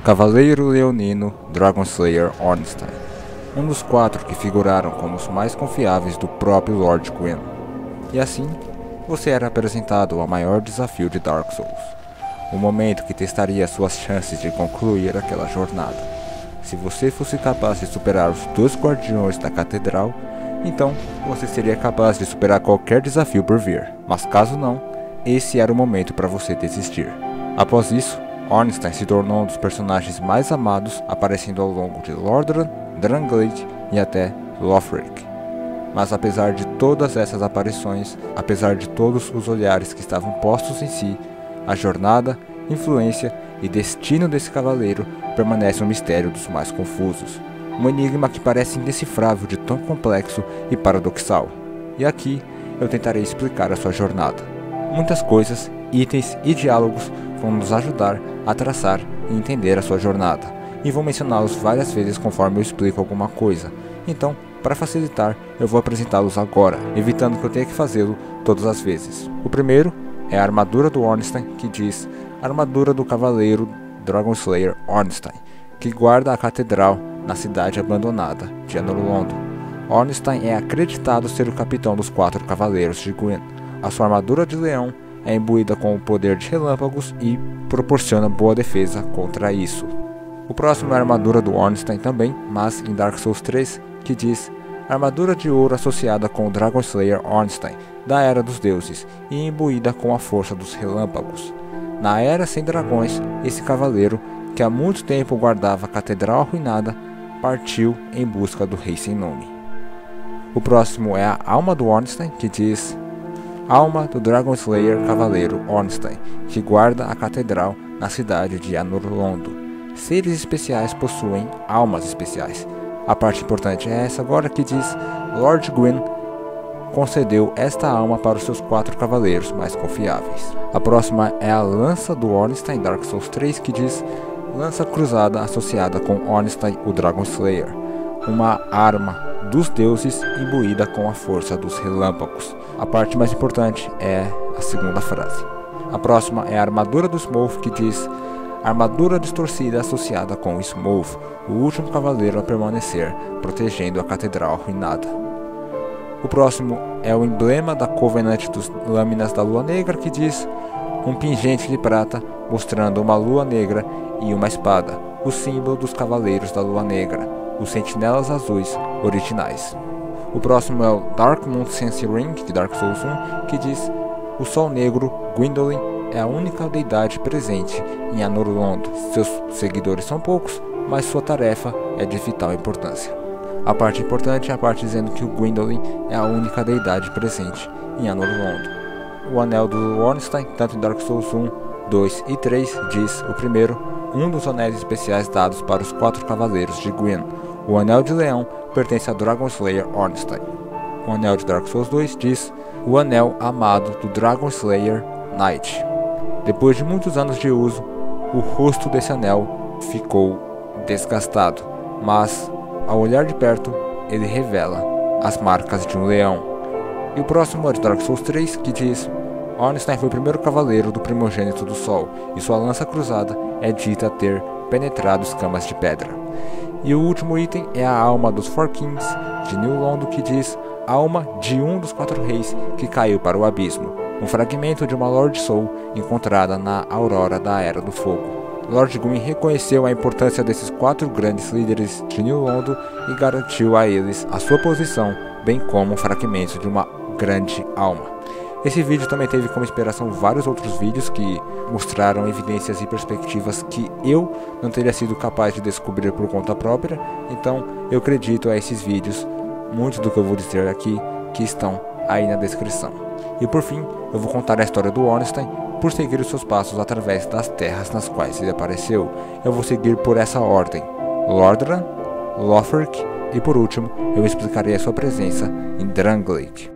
Cavaleiro Leonino Dragonslayer Ornstein, um dos 4 que figuraram como os mais confiáveis do próprio Lord Gwyn. E assim, você era apresentado ao maior desafio de Dark Souls, o momento que testaria suas chances de concluir aquela jornada. Se você fosse capaz de superar os 2 guardiões da catedral, então você seria capaz de superar qualquer desafio por vir, mas caso não, esse era o momento para você desistir. Após isso, Ornstein se tornou um dos personagens mais amados, aparecendo ao longo de Lordaeron, Drangleic e até Lothric. Mas apesar de todas essas aparições, apesar de todos os olhares que estavam postos em si, a jornada, influência e destino desse cavaleiro permanece um mistério dos mais confusos. Um enigma que parece indecifrável de tão complexo e paradoxal. E aqui eu tentarei explicar a sua jornada. Muitas coisas, itens e diálogos vão nos ajudar a traçar e entender a sua jornada, e vou mencioná-los várias vezes conforme eu explico alguma coisa. Então, para facilitar, eu vou apresentá-los agora, evitando que eu tenha que fazê-lo todas as vezes. O primeiro é a armadura do Ornstein, que diz Armadura do Cavaleiro Dragonslayer Ornstein, que guarda a catedral na cidade abandonada de Anor Londo. Ornstein é acreditado ser o capitão dos 4 cavaleiros de Gwyn. A sua armadura de leão é imbuída com o poder de relâmpagos e proporciona boa defesa contra isso. O próximo é a armadura do Ornstein também, mas em Dark Souls 3, que diz Armadura de ouro associada com o Dragonslayer Ornstein, da Era dos Deuses, e imbuída com a força dos relâmpagos. Na Era Sem Dragões, esse cavaleiro, que há muito tempo guardava a catedral arruinada, partiu em busca do Rei Sem Nome. O próximo é a Alma do Ornstein, que diz Alma do Dragonslayer Cavaleiro Ornstein, que guarda a catedral na cidade de Anor Londo. Seres especiais possuem almas especiais. A parte importante é essa agora, que diz Lord Gwyn concedeu esta alma para os seus 4 cavaleiros mais confiáveis. A próxima é a Lança do Ornstein, Dark Souls 3, que diz Lança cruzada associada com Ornstein, o Dragonslayer, uma arma dos deuses imbuída com a força dos relâmpagos. A parte mais importante é a segunda frase. A próxima é a armadura do Smough, que diz Armadura distorcida associada com Smough, o último cavaleiro a permanecer, protegendo a catedral arruinada. O próximo é o emblema da Covenant dos Lâminas da Lua Negra, que diz um pingente de prata mostrando uma lua negra e uma espada, o símbolo dos cavaleiros da Lua Negra, os sentinelas azuis originais. O próximo é o Dark Moon Sense Ring de Dark Souls 1, que diz o Sol Negro, Gwyndolin, é a única deidade presente em Anor Londo. Seus seguidores são poucos, mas sua tarefa é de vital importância. A parte importante é a parte dizendo que o Gwyndolin é a única deidade presente em Anor Londo. O Anel do Ornstein, tanto em Dark Souls 1, 2 e 3, diz o primeiro, um dos anéis especiais dados para os 4 cavaleiros de Gwyn. O Anel de Leão pertence a Dragonslayer Ornstein. O Anel de Dark Souls 2 diz o Anel Amado do Dragonslayer Knight. Depois de muitos anos de uso, o rosto desse anel ficou desgastado, mas ao olhar de perto, ele revela as marcas de um leão. E o próximo é de Dark Souls 3, que diz Ornstein foi o primeiro cavaleiro do primogênito do Sol, e sua lança cruzada é dita ter penetrado escamas de pedra. E o último item é a alma dos Four Kings de New Londo, que diz alma de um dos 4 reis que caiu para o abismo, um fragmento de uma Lord Soul encontrada na aurora da Era do Fogo. Lord Gwyn reconheceu a importância desses 4 grandes líderes de New Londo e garantiu a eles a sua posição, bem como um fragmento de uma grande alma. Esse vídeo também teve como inspiração vários outros vídeos que mostraram evidências e perspectivas que eu não teria sido capaz de descobrir por conta própria, então eu acredito a esses vídeos, muito do que eu vou dizer aqui, que estão aí na descrição. E por fim, eu vou contar a história do Ornstein por seguir os seus passos através das terras nas quais ele apareceu. Eu vou seguir por essa ordem: Lordaeron, Lothric e por último, eu explicarei a sua presença em Drangleic.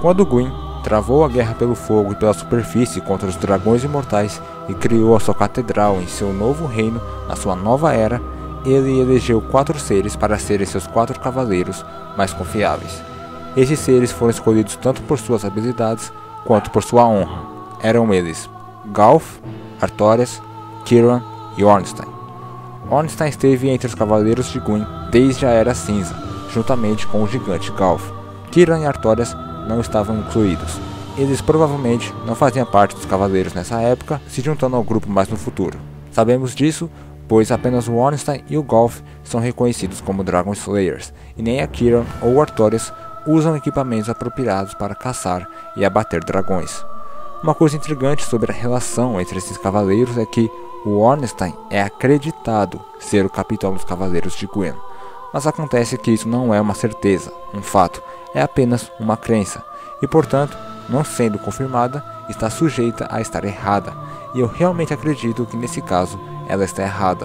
Quando Gwyn travou a guerra pelo fogo e pela superfície contra os dragões imortais e criou a sua catedral em seu novo reino, na sua nova era, ele elegeu 4 seres para serem seus 4 cavaleiros mais confiáveis. Esses seres foram escolhidos tanto por suas habilidades quanto por sua honra. Eram eles Galf, Artorias, Kiran e Ornstein. Ornstein esteve entre os cavaleiros de Gwyn desde a Era Cinza, juntamente com o gigante Galf. Kiran e Artorias não estavam incluídos. Eles provavelmente não faziam parte dos cavaleiros nessa época, se juntando ao grupo mais no futuro. Sabemos disso, pois apenas o Ornstein e o Galf são reconhecidos como Dragon Slayers, e nem a Kiran ou o Artorias usam equipamentos apropriados para caçar e abater dragões. Uma coisa intrigante sobre a relação entre esses cavaleiros é que o Ornstein é acreditado ser o capitão dos cavaleiros de Gwyn, mas acontece que isso não é uma certeza, um fato, é apenas uma crença, e portanto, não sendo confirmada, está sujeita a estar errada, e eu realmente acredito que nesse caso ela está errada.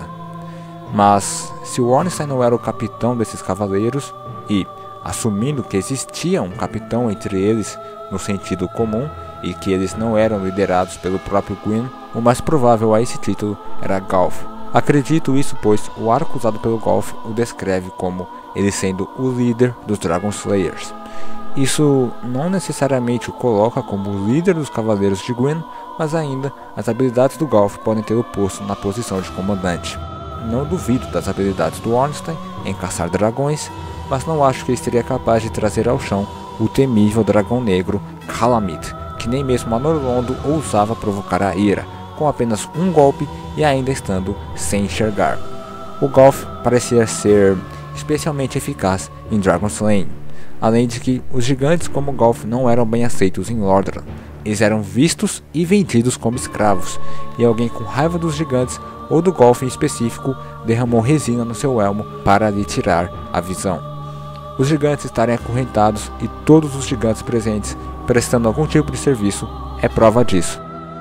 Mas, se o Ornstein não era o capitão desses cavaleiros, e, assumindo que existia um capitão entre eles no sentido comum, e que eles não eram liderados pelo próprio Gwyn, o mais provável a esse título era Galf. Acredito isso pois o arco usado pelo Galf o descreve como ele sendo o líder dos Dragon Slayers. Isso não necessariamente o coloca como o líder dos Cavaleiros de Gwyn, mas ainda as habilidades do Galf podem ter o posto na posição de comandante. Não duvido das habilidades do Ornstein em caçar dragões, mas não acho que ele seria capaz de trazer ao chão o temível dragão negro Calamith, que nem mesmo a Norlondo ousava provocar a ira, com apenas um golpe e ainda estando sem enxergar. O Galf parecia ser especialmente eficaz em Dragon Slaying, além de que os gigantes como Galf não eram bem aceitos em Lordran. Eles eram vistos e vendidos como escravos, e alguém com raiva dos gigantes ou do Galf em específico derramou resina no seu elmo para lhe tirar a visão. Os gigantes estarem acorrentados e todos os gigantes presentes prestando algum tipo de serviço é prova disso.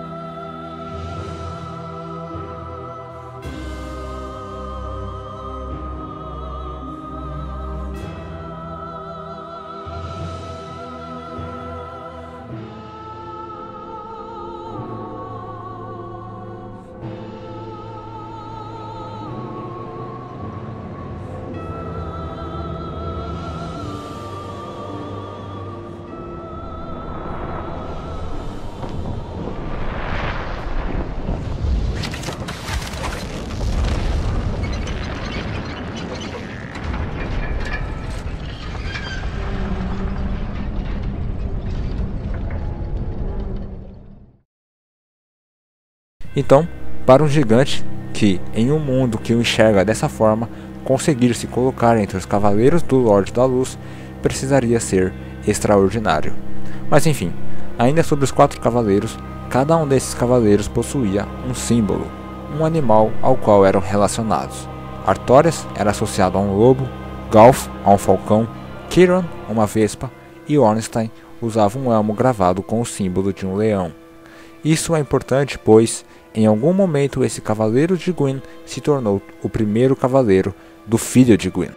Então, para um gigante que, em um mundo que o enxerga dessa forma, conseguir se colocar entre os cavaleiros do Lorde da Luz precisaria ser extraordinário. Mas enfim, ainda sobre os 4 cavaleiros, cada um desses cavaleiros possuía um símbolo, um animal ao qual eram relacionados. Artorias era associado a um lobo, Galf a um falcão, Kiran a uma vespa e Ornstein usava um elmo gravado com o símbolo de um leão. Isso é importante pois, em algum momento esse cavaleiro de Gwyn se tornou o primeiro cavaleiro do filho de Gwyn.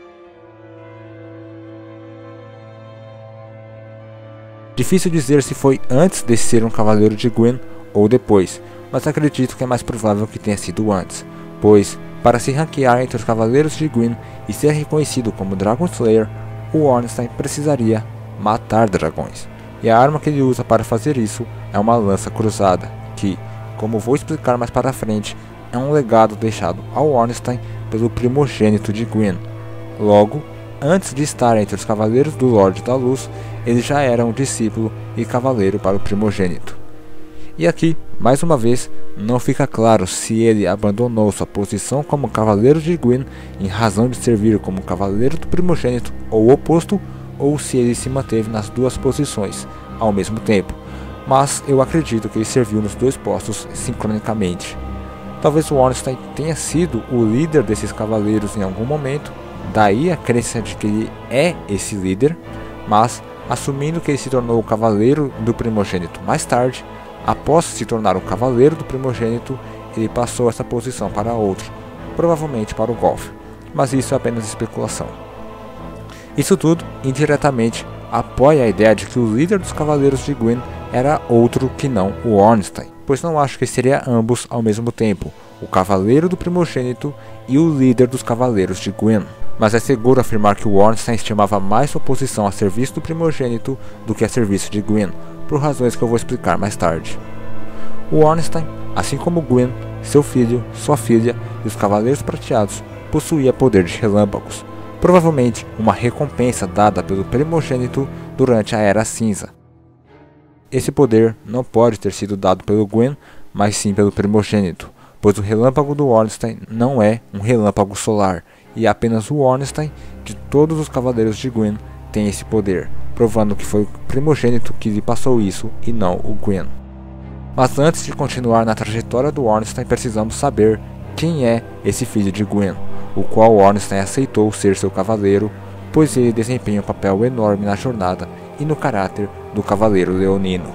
Difícil dizer se foi antes de ser um cavaleiro de Gwyn ou depois, mas acredito que é mais provável que tenha sido antes, pois, para se ranquear entre os cavaleiros de Gwyn e ser reconhecido como Dragon Slayer, o Ornstein precisaria matar dragões, e a arma que ele usa para fazer isso é uma lança cruzada, que, como vou explicar mais para frente, é um legado deixado ao Ornstein pelo primogênito de Gwyn. Logo, antes de estar entre os cavaleiros do Lorde da Luz, ele já era um discípulo e cavaleiro para o primogênito. E aqui, mais uma vez, não fica claro se ele abandonou sua posição como cavaleiro de Gwyn em razão de servir como cavaleiro do primogênito ou o oposto, ou se ele se manteve nas duas posições ao mesmo tempo, mas eu acredito que ele serviu nos 2 postos sincronicamente. Talvez o Ornstein tenha sido o líder desses cavaleiros em algum momento, daí a crença de que ele é esse líder, mas assumindo que ele se tornou o cavaleiro do primogênito mais tarde, após se tornar o cavaleiro do primogênito, ele passou essa posição para outro, provavelmente para o Galf, mas isso é apenas especulação. Isso tudo indiretamente apoia a ideia de que o líder dos Cavaleiros de Gwyn era outro que não o Ornstein, pois não acho que seria ambos ao mesmo tempo, o Cavaleiro do Primogênito e o líder dos Cavaleiros de Gwyn. Mas é seguro afirmar que o Ornstein estimava mais sua posição a serviço do Primogênito do que a serviço de Gwyn, por razões que eu vou explicar mais tarde. O Ornstein, assim como Gwyn, seu filho, sua filha e os Cavaleiros Prateados, possuía poder de relâmpagos, provavelmente uma recompensa dada pelo Primogênito durante a Era Cinza. Esse poder não pode ter sido dado pelo Gwyn, mas sim pelo Primogênito, pois o relâmpago do Ornstein não é um relâmpago solar, e apenas o Ornstein, de todos os Cavaleiros de Gwyn, tem esse poder, provando que foi o Primogênito que lhe passou isso e não o Gwyn. Mas antes de continuar na trajetória do Ornstein, precisamos saber quem é esse filho de Gwyn, o qual Ornstein aceitou ser seu cavaleiro, pois ele desempenha um papel enorme na jornada e no caráter do Cavaleiro Leonino.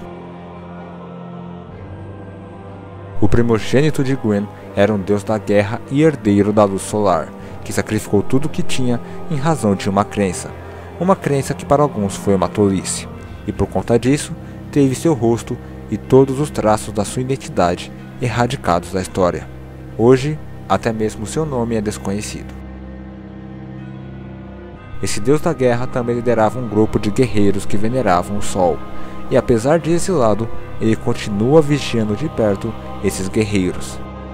O Primogênito de Gwyn era um deus da guerra e herdeiro da luz solar, que sacrificou tudo o que tinha em razão de uma crença que para alguns foi uma tolice, e por conta disso teve seu rosto e todos os traços da sua identidade erradicados da história. Hoje, até mesmo seu nome é desconhecido. Esse deus da guerra também liderava um grupo de guerreiros que veneravam o sol, e apesar de exilado, ele continua vigiando de perto esses guerreiros.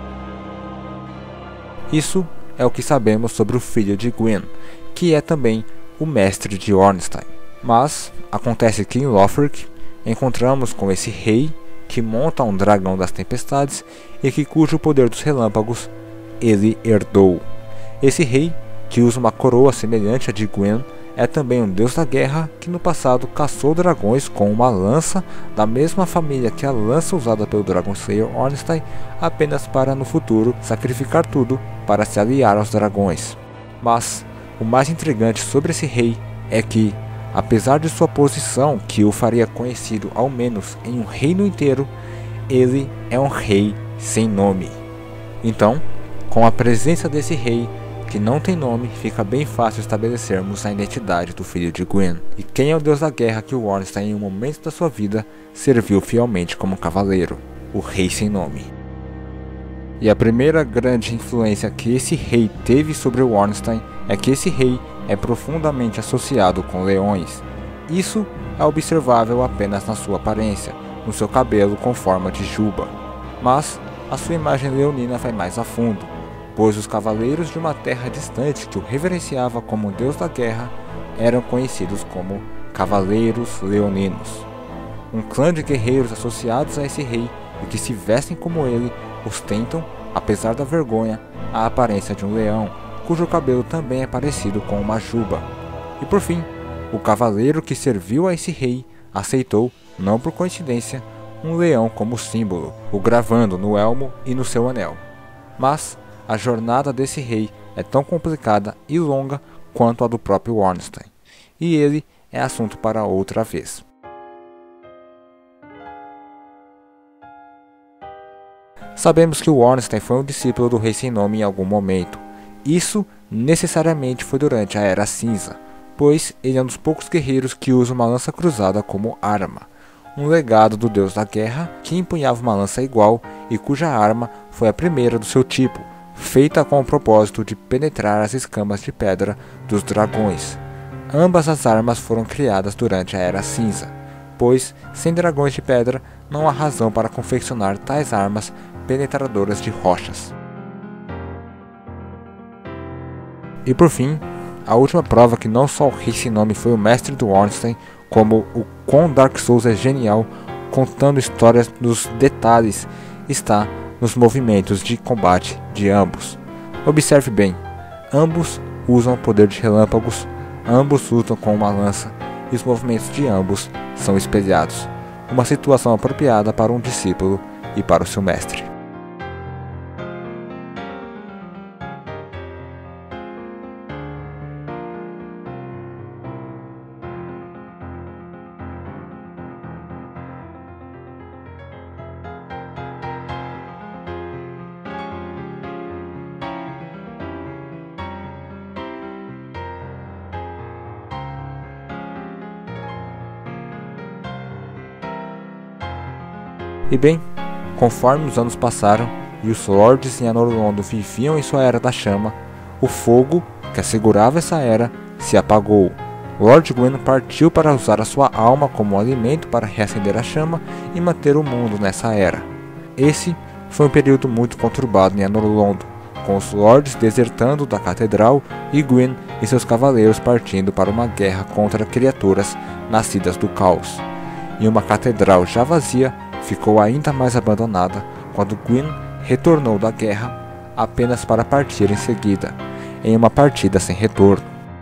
Isso é o que sabemos sobre o filho de Gwyn, que é também o mestre de Ornstein. Mas acontece que em Lothric encontramos com esse rei que monta um dragão das tempestades e que cujo poder dos relâmpagos ele herdou. Esse rei, que usa uma coroa semelhante à de Gwyn, é também um deus da guerra que no passado caçou dragões com uma lança da mesma família que a lança usada pelo Dragon Slayer Ornstein, apenas para no futuro sacrificar tudo para se aliar aos dragões. Mas o mais intrigante sobre esse rei é que, apesar de sua posição que o faria conhecido ao menos em um reino inteiro, ele é um rei sem nome. Então, com a presença desse rei que não tem nome, fica bem fácil estabelecermos a identidade do filho de Gwyn, e quem é o deus da guerra que o Ornstein em um momento da sua vida serviu fielmente como cavaleiro, o rei sem nome. E a primeira grande influência que esse rei teve sobre o Ornstein é que esse rei é profundamente associado com leões. Isso é observável apenas na sua aparência, no seu cabelo com forma de juba. Mas a sua imagem leonina vai mais a fundo, pois os cavaleiros de uma terra distante que o reverenciava como deus da guerra eram conhecidos como Cavaleiros Leoninos. Um clã de guerreiros associados a esse rei e que se vestem como ele ostentam, apesar da vergonha, a aparência de um leão, cujo cabelo também é parecido com uma juba. E por fim, o cavaleiro que serviu a esse rei aceitou, não por coincidência, um leão como símbolo, o gravando no elmo e no seu anel. Mas a jornada desse rei é tão complicada e longa quanto a do próprio Ornstein, e ele é assunto para outra vez. Sabemos que o Ornstein foi um discípulo do Rei Sem Nome em algum momento. Isso necessariamente foi durante a Era Cinza, pois ele é um dos poucos guerreiros que usa uma lança cruzada como arma, um legado do deus da guerra que empunhava uma lança igual e cuja arma foi a primeira do seu tipo, feita com o propósito de penetrar as escamas de pedra dos dragões. Ambas as armas foram criadas durante a Era Cinza, pois sem dragões de pedra não há razão para confeccionar tais armas penetradoras de rochas. E por fim, a última prova que não só o Rei Sem Nome foi o mestre do Ornstein, como o quão Dark Souls é genial contando histórias nos detalhes, está nos movimentos de combate de ambos. Observe bem, ambos usam o poder de relâmpagos, ambos lutam com uma lança e os movimentos de ambos são espelhados, uma situação apropriada para um discípulo e para o seu mestre. E bem, conforme os anos passaram e os lords em Anor Londo viviam em sua Era da Chama, o fogo que assegurava essa era se apagou. Lord Gwyn partiu para usar a sua alma como alimento para reacender a chama e manter o mundo nessa era. Esse foi um período muito conturbado em Anor Londo, com os lords desertando da catedral e Gwyn e seus cavaleiros partindo para uma guerra contra criaturas nascidas do caos. E uma catedral já vazia ficou ainda mais abandonada quando Gwyn retornou da guerra apenas para partir em seguida, em uma partida sem retorno.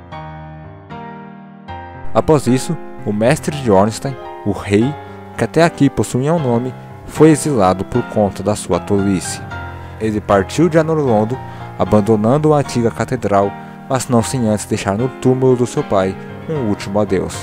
Após isso, o mestre de Ornstein, o rei, que até aqui possuía um nome, foi exilado por conta da sua tolice. Ele partiu de Anor Londo, abandonando a antiga catedral, mas não sem antes deixar no túmulo do seu pai um último adeus.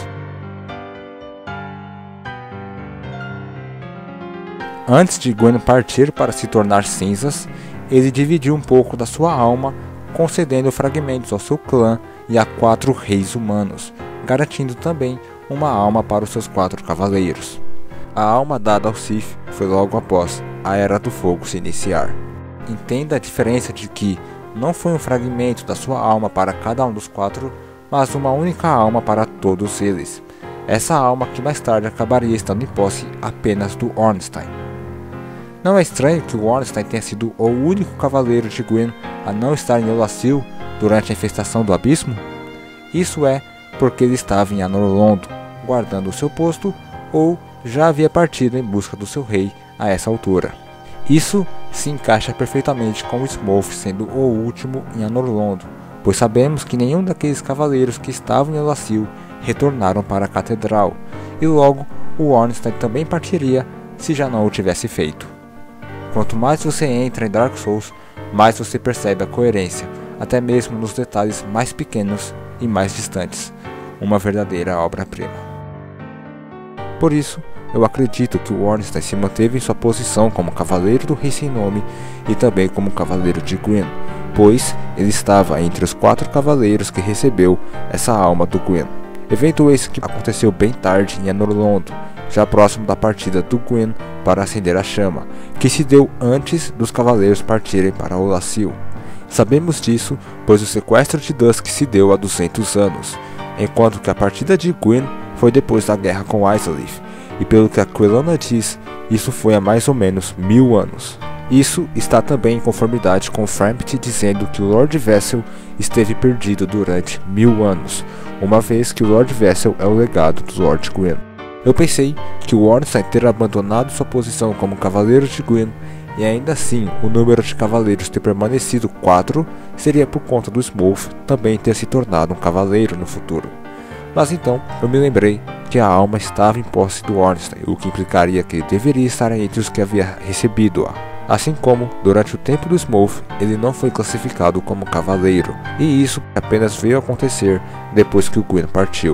Antes de Gwyn partir para se tornar cinzas, ele dividiu um pouco da sua alma, concedendo fragmentos ao seu clã e a 4 reis humanos, garantindo também uma alma para os seus 4 cavaleiros. A alma dada ao Sith foi logo após a Era do Fogo se iniciar. Entenda a diferença de que não foi um fragmento da sua alma para cada um dos 4, mas uma única alma para todos eles. Essa alma que mais tarde acabaria estando em posse apenas do Ornstein. Não é estranho que o Ornstein tenha sido o único cavaleiro de Gwyn a não estar em Olassil durante a infestação do abismo? Isso é porque ele estava em Anor Londo, guardando o seu posto, ou já havia partido em busca do seu rei a essa altura. Isso se encaixa perfeitamente com o Smough sendo o último em Anor Londo, pois sabemos que nenhum daqueles cavaleiros que estavam em Olassil retornaram para a catedral, e logo o Ornstein também partiria se já não o tivesse feito. Quanto mais você entra em Dark Souls, mais você percebe a coerência, até mesmo nos detalhes mais pequenos e mais distantes, uma verdadeira obra-prima. Por isso, eu acredito que o Ornstein se manteve em sua posição como cavaleiro do rei sem nome e também como cavaleiro de Gwyn, pois ele estava entre os 4 cavaleiros que recebeu essa alma do Gwyn. Evento esse que aconteceu bem tarde em Anor Londo, já próximo da partida do Gwyn para acender a chama, que se deu antes dos cavaleiros partirem para Olassil. Sabemos disso, pois o sequestro de Dusk se deu há 200 anos, enquanto que a partida de Gwyn foi depois da guerra com Izalith, e pelo que a Quelana diz, isso foi há mais ou menos 1000 anos. Isso está também em conformidade com Frampt dizendo que o Lord Vessel esteve perdido durante 1000 anos, uma vez que o Lord Vessel é o legado do Lord Gwyn. Eu pensei que o Ornstein ter abandonado sua posição como cavaleiro de Gwyn e ainda assim o número de cavaleiros ter permanecido 4 seria por conta do Smough também ter se tornado um cavaleiro no futuro. Mas então eu me lembrei que a alma estava em posse do Ornstein, o que implicaria que ele deveria estar entre os que havia recebido-a. Assim como, durante o tempo do Smough, ele não foi classificado como cavaleiro, e isso apenas veio acontecer depois que o Gwyn partiu.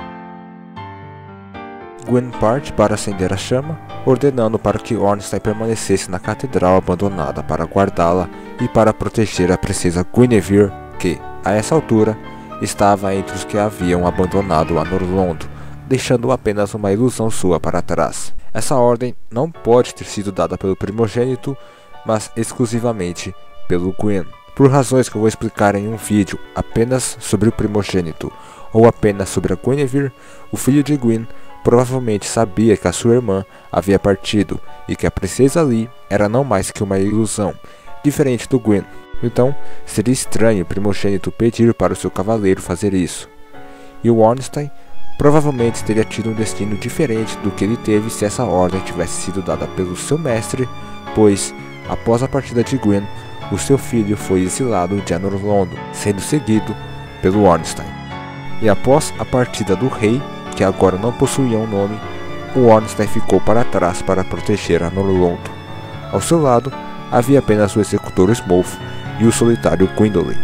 Gwyn parte para acender a chama, ordenando para que Ornstein permanecesse na catedral abandonada para guardá-la e para proteger a princesa Guinevere, que, a essa altura, estava entre os que haviam abandonado Anor Londo, deixando apenas uma ilusão sua para trás. Essa ordem não pode ter sido dada pelo primogênito, mas exclusivamente pelo Gwyn, por razões que eu vou explicar em um vídeo apenas sobre o primogênito, ou apenas sobre a Guinevere. O filho de Gwyn provavelmente sabia que a sua irmã havia partido e que a princesa ali era não mais que uma ilusão, diferente do Gwyn. Então, seria estranho o primogênito pedir para o seu cavaleiro fazer isso. E o Ornstein provavelmente teria tido um destino diferente do que ele teve se essa ordem tivesse sido dada pelo seu mestre, pois, após a partida de Gwyn, o seu filho foi exilado de Anor Londo, sendo seguido pelo Ornstein. E após a partida do rei, que agora não possuía um nome, o Ornstein ficou para trás para proteger Anor Londo. Ao seu lado, havia apenas o executor Smough e o solitário Gwyndolin.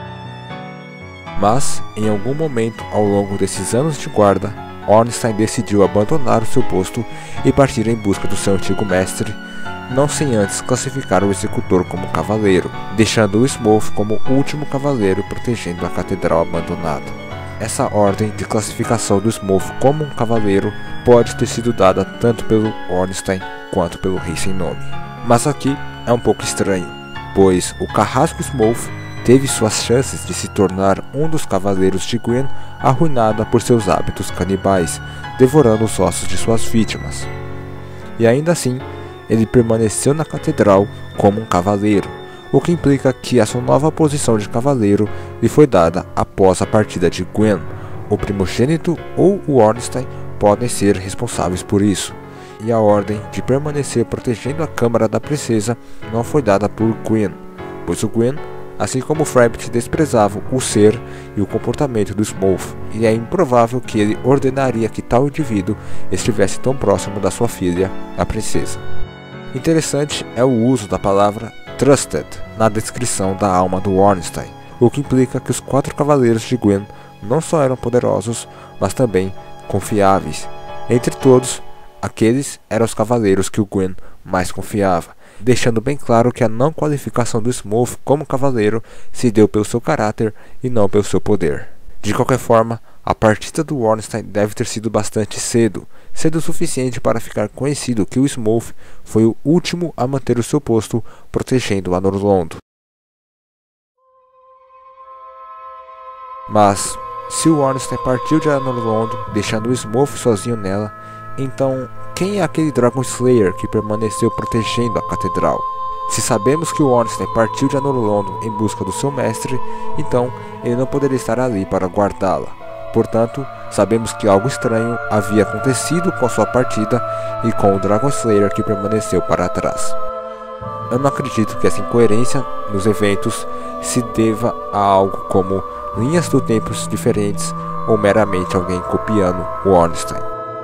Mas, em algum momento ao longo desses anos de guarda, Ornstein decidiu abandonar o seu posto e partir em busca do seu antigo mestre, não sem antes classificar o executor como cavaleiro, deixando o Smough como o último cavaleiro protegendo a catedral abandonada. essa ordem de classificação do Smough como um cavaleiro pode ter sido dada tanto pelo Ornstein quanto pelo Rei Sem Nome. Mas aqui é um pouco estranho, pois o carrasco Smough teve suas chances de se tornar um dos cavaleiros de Gwyn arruinada por seus hábitos canibais, devorando os ossos de suas vítimas. E ainda assim, ele permaneceu na catedral como um cavaleiro, o que implica que a sua nova posição de cavaleiro lhe foi dada após a partida de Gwyn. O primogênito ou o Ornstein podem ser responsáveis por isso, e a ordem de permanecer protegendo a câmara da princesa não foi dada por Gwyn, pois o Gwyn, assim como Frabbit, desprezava o ser e o comportamento do Smough, e é improvável que ele ordenaria que tal indivíduo estivesse tão próximo da sua filha, a princesa. Interessante é o uso da palavra Trusted na descrição da alma do Ornstein, o que implica que os 4 cavaleiros de Gwyn não só eram poderosos, mas também confiáveis. Entre todos, aqueles eram os cavaleiros que o Gwyn mais confiava, deixando bem claro que a não qualificação do Smough como cavaleiro se deu pelo seu caráter e não pelo seu poder. De qualquer forma, a partida do Ornstein deve ter sido bastante cedo o suficiente para ficar conhecido que o Smough foi o último a manter o seu posto protegendo Anor Londo. Mas, se o Ornstein partiu de Anor Londo, deixando o Smough sozinho nela, então quem é aquele Dragon Slayer que permaneceu protegendo a catedral? Se sabemos que o Ornstein partiu de Anor Londo em busca do seu mestre, então ele não poderia estar ali para guardá-la. Portanto, sabemos que algo estranho havia acontecido com sua partida e com o Dragon Slayer que permaneceu para trás. Eu não acredito que essa incoerência nos eventos se deva a algo como linhas do tempo diferentes ou meramente alguém copiando o Ornstein.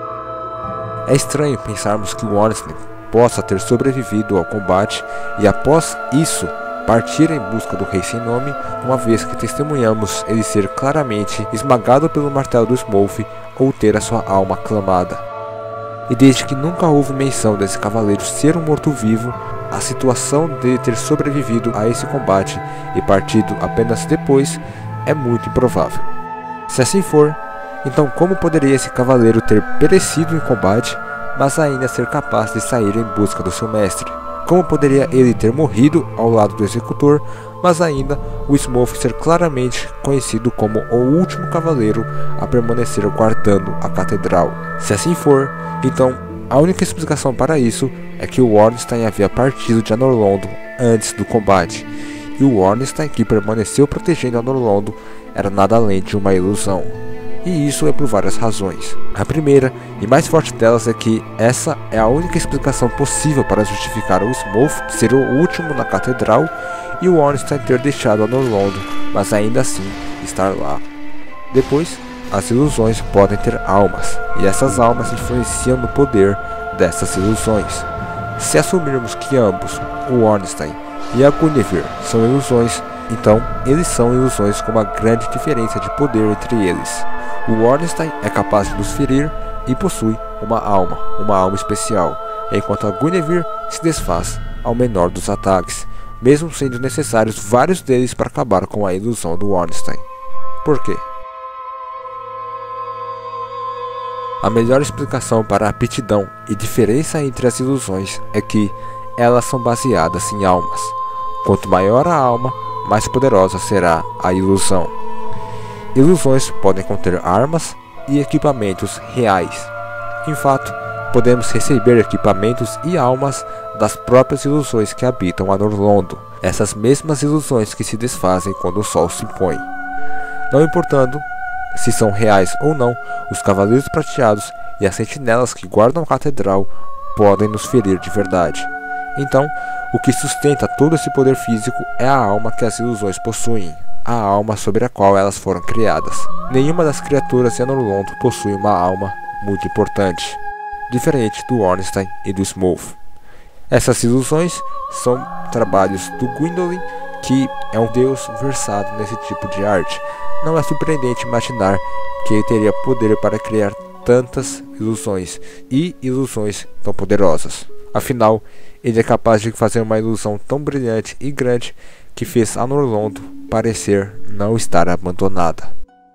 É estranho pensarmos que o Ornstein possa ter sobrevivido ao combate e após isso partir em busca do Rei Sem Nome, uma vez que testemunhamos ele ser claramente esmagado pelo martelo do Smough ou ter a sua alma clamada. E desde que nunca houve menção desse cavaleiro ser um morto-vivo, a situação dele ter sobrevivido a esse combate e partido apenas depois é muito improvável. Se assim for, então como poderia esse cavaleiro ter perecido em combate, mas ainda ser capaz de sair em busca do seu mestre? Como poderia ele ter morrido ao lado do executor, mas ainda o Smough ser claramente conhecido como o último cavaleiro a permanecer guardando a catedral? Se assim for, então a única explicação para isso é que o Ornstein havia partido de Anor Londo antes do combate, e o Ornstein que permaneceu protegendo Anor Londo era nada além de uma ilusão. E isso é por várias razões. A primeira e mais forte delas é que essa é a única explicação possível para justificar o Smough ser o último na catedral e o Ornstein ter deixado Anor Londo, mas ainda assim estar lá. Depois, as ilusões podem ter almas, e essas almas influenciam no poder dessas ilusões. Se assumirmos que ambos, o Ornstein e a Guinevere, são ilusões, então eles são ilusões com uma grande diferença de poder entre eles. O Ornstein é capaz de nos ferir e possui uma alma especial, enquanto a Guinevere se desfaz ao menor dos ataques, mesmo sendo necessários vários deles para acabar com a ilusão do Ornstein. Por quê? A melhor explicação para a aptidão e diferença entre as ilusões é que elas são baseadas em almas. Quanto maior a alma, mais poderosa será a ilusão. Ilusões podem conter armas e equipamentos reais. Em fato, podemos receber equipamentos e almas das próprias ilusões que habitam Anor Londo, essas mesmas ilusões que se desfazem quando o sol se põe. Não importando se são reais ou não, os Cavaleiros Prateados e as sentinelas que guardam a catedral podem nos ferir de verdade. Então, o que sustenta todo esse poder físico é a alma que as ilusões possuem, a alma sobre a qual elas foram criadas. Nenhuma das criaturas de Anor Londo possui uma alma muito importante, diferente do Ornstein e do Smough. Essas ilusões são trabalhos do Gwyndolin, que é um deus versado nesse tipo de arte. Não é surpreendente imaginar que ele teria poder para criar tantas ilusões e ilusões tão poderosas. Afinal, ele é capaz de fazer uma ilusão tão brilhante e grande que fez Anor Londo parecer não estar abandonada.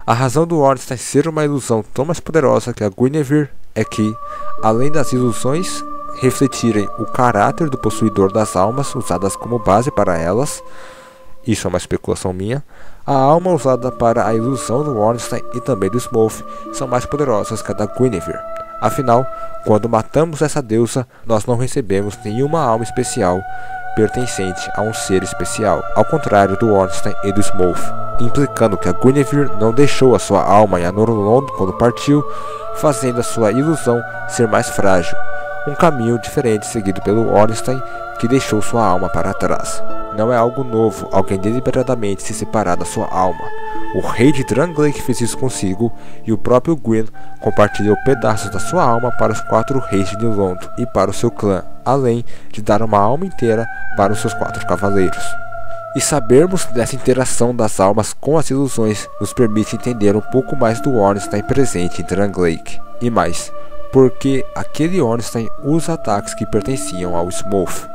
A razão do Ornstein ser uma ilusão tão mais poderosa que a Guinevere é que, além das ilusões refletirem o caráter do possuidor das almas usadas como base para elas, isso é uma especulação minha, a alma usada para a ilusão do Ornstein e também do Smough são mais poderosas que a da Guinevere. Afinal, quando matamos essa deusa, nós não recebemos nenhuma alma especial pertencente a um ser especial, ao contrário do Ornstein e do Smough, implicando que a Guinevere não deixou a sua alma em Anor Londo quando partiu, fazendo a sua ilusão ser mais frágil, um caminho diferente seguido pelo Ornstein, que deixou sua alma para trás. Não é algo novo alguém deliberadamente se separar da sua alma. O rei de Drangleic fez isso consigo, e o próprio Gwyn compartilhou pedaços da sua alma para os 4 reis de Nilondo e para o seu clã, além de dar uma alma inteira para os seus 4 cavaleiros. E sabermos dessa interação das almas com as ilusões nos permite entender um pouco mais do Ornstein presente em Drangleic. E mais, porque aquele Ornstein usa ataques que pertenciam ao Smough.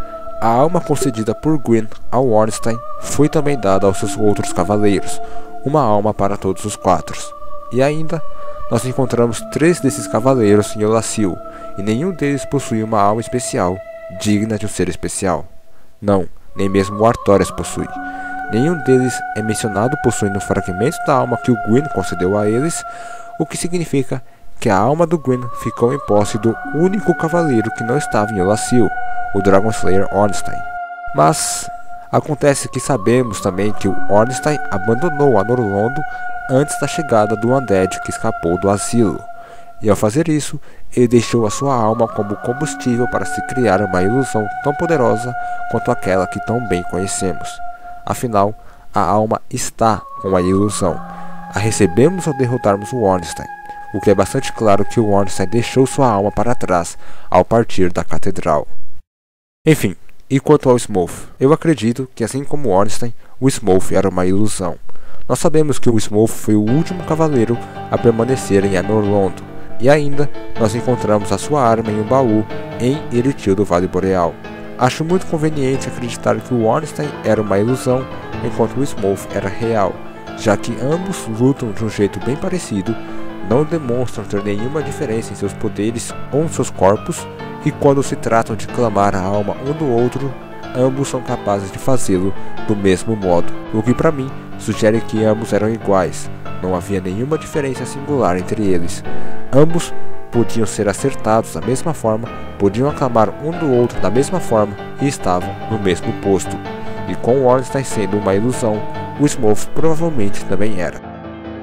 A alma concedida por Gwyn ao Ornstein foi também dada aos seus outros cavaleiros, uma alma para todos os 4. E ainda, nós encontramos 3 desses cavaleiros em Olassil, e nenhum deles possui uma alma especial, digna de um ser especial. Não, nem mesmo o Artorias possui. Nenhum deles é mencionado possuindo fragmentos da alma que o Gwyn concedeu a eles, o que significa que a alma do Gwyn ficou em posse do único cavaleiro que não estava em Olassil, o Dragon Slayer Ornstein. Mas acontece que sabemos também que o Ornstein abandonou Anor Londo antes da chegada do Undead que escapou do asilo, e ao fazer isso, ele deixou a sua alma como combustível para se criar uma ilusão tão poderosa quanto aquela que tão bem conhecemos. Afinal, a alma está com a ilusão. A recebemos ao derrotarmos o Ornstein, o que é bastante claro que o Ornstein deixou sua alma para trás ao partir da catedral. Enfim, e quanto ao Smough, eu acredito que assim como o Ornstein, o Smough era uma ilusão. Nós sabemos que o Smough foi o último cavaleiro a permanecer em Anor Londo, e ainda nós encontramos a sua arma em um baú em Erithil do Vale Boreal. Acho muito conveniente acreditar que o Ornstein era uma ilusão, enquanto o Smough era real, já que ambos lutam de um jeito bem parecido, não demonstram ter nenhuma diferença em seus poderes ou em seus corpos, e quando se tratam de clamar a alma um do outro, ambos são capazes de fazê-lo do mesmo modo, o que para mim sugere que ambos eram iguais, não havia nenhuma diferença singular entre eles. Ambos podiam ser acertados da mesma forma, podiam aclamar um do outro da mesma forma e estavam no mesmo posto. E com o Ornstein sendo uma ilusão, o Smough provavelmente também era.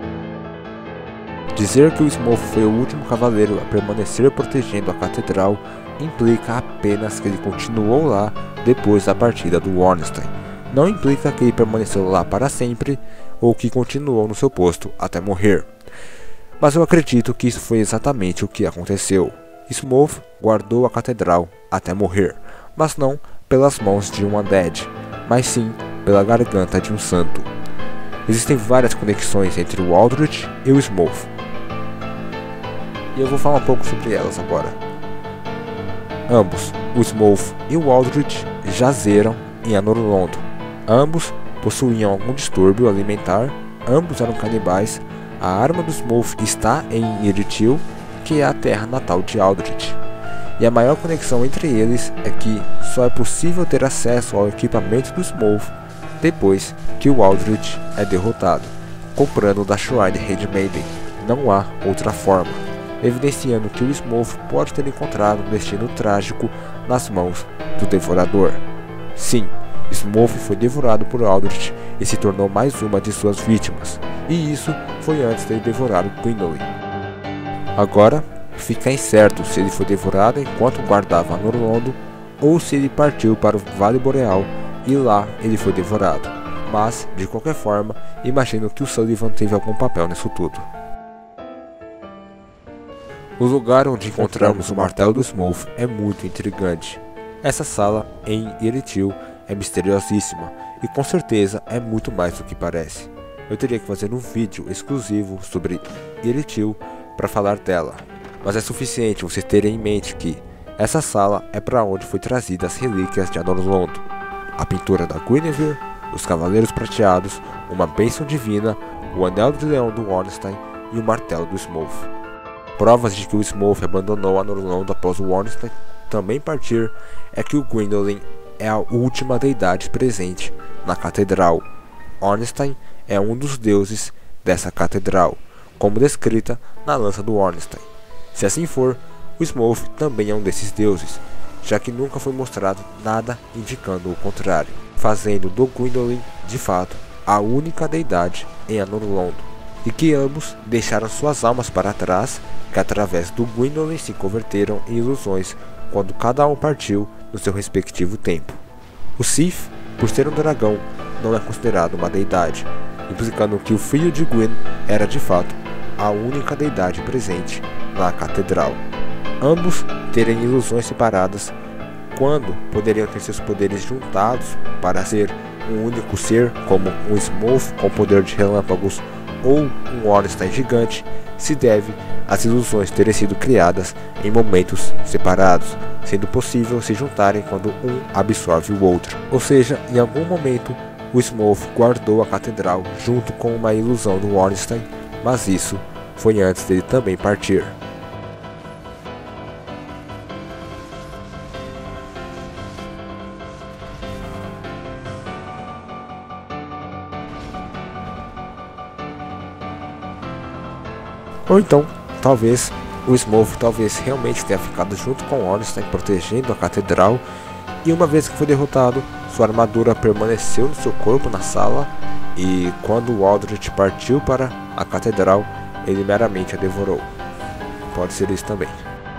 Dizer que o Smough foi o último cavaleiro a permanecer protegendo a catedral implica apenas que ele continuou lá depois da partida do Ornstein. Não implica que ele permaneceu lá para sempre ou que continuou no seu posto até morrer. Mas eu acredito que isso foi exatamente o que aconteceu. Smough guardou a catedral até morrer, mas não pelas mãos de um Undead, mas sim pela garganta de um santo. Existem várias conexões entre o Aldrich e o Smough, e eu vou falar um pouco sobre elas agora. Ambos, o Smough e o Aldrich, jazeram em Anor Londo. Ambos possuíam algum distúrbio alimentar, ambos eram canibais. A arma do Smough está em Erithil, que é a terra natal de Aldrich. E a maior conexão entre eles é que só é possível ter acesso ao equipamento do Smough depois que o Aldrich é derrotado, comprando da Shrine Handmaiden. Não há outra forma, evidenciando que o Smough pode ter encontrado um destino trágico nas mãos do Devorador. Sim, Smough foi devorado por Aldrich e se tornou mais uma de suas vítimas, e isso foi antes de devorar o Gwynnoli. Agora, fica incerto se ele foi devorado enquanto guardava Anor Londo ou se ele partiu para o Vale Boreal e lá ele foi devorado, mas, de qualquer forma, imagino que o Sullivan teve algum papel nisso tudo. O lugar onde encontramos o martelo do Smough é muito intrigante. Essa sala, em Erithil, é misteriosíssima e com certeza é muito mais do que parece. Eu teria que fazer um vídeo exclusivo sobre Erithil para falar dela, mas é suficiente você ter em mente que essa sala é para onde foi trazida as relíquias de Anor Londo. A pintura da Guinevere, os Cavaleiros Prateados, uma bênção divina, o Anel de Leão do Ornstein e o Martelo do Smough. Provas de que o Smough abandonou Anor Londo após o Ornstein também partir é que o Gwyndolin é a última deidade presente na catedral. Ornstein é um dos deuses dessa catedral, como descrita na lança do Ornstein. Se assim for, o Smough também é um desses deuses, já que nunca foi mostrado nada indicando o contrário, fazendo do Gwyndolin, de fato, a única deidade em Anor Londo, e que ambos deixaram suas almas para trás, que através do Gwyndolin se converteram em ilusões quando cada um partiu no seu respectivo tempo. O Sif, por ser um dragão, não é considerado uma deidade, implicando que o filho de Gwyn era de fato a única deidade presente na catedral. Ambos terem ilusões separadas, quando poderiam ter seus poderes juntados para ser um único ser, como um Smough com poder de relâmpagos ou um Ornstein gigante, se deve às ilusões terem sido criadas em momentos separados, sendo possível se juntarem quando um absorve o outro. Ou seja, em algum momento o Smough guardou a catedral junto com uma ilusão do Ornstein, mas isso foi antes dele também partir. Ou então, talvez o Smough realmente tenha ficado junto com Ornstein protegendo a catedral, e uma vez que foi derrotado, sua armadura permaneceu no seu corpo na sala, e quando o Aldrich partiu para a catedral, ele meramente a devorou. Pode ser isso também.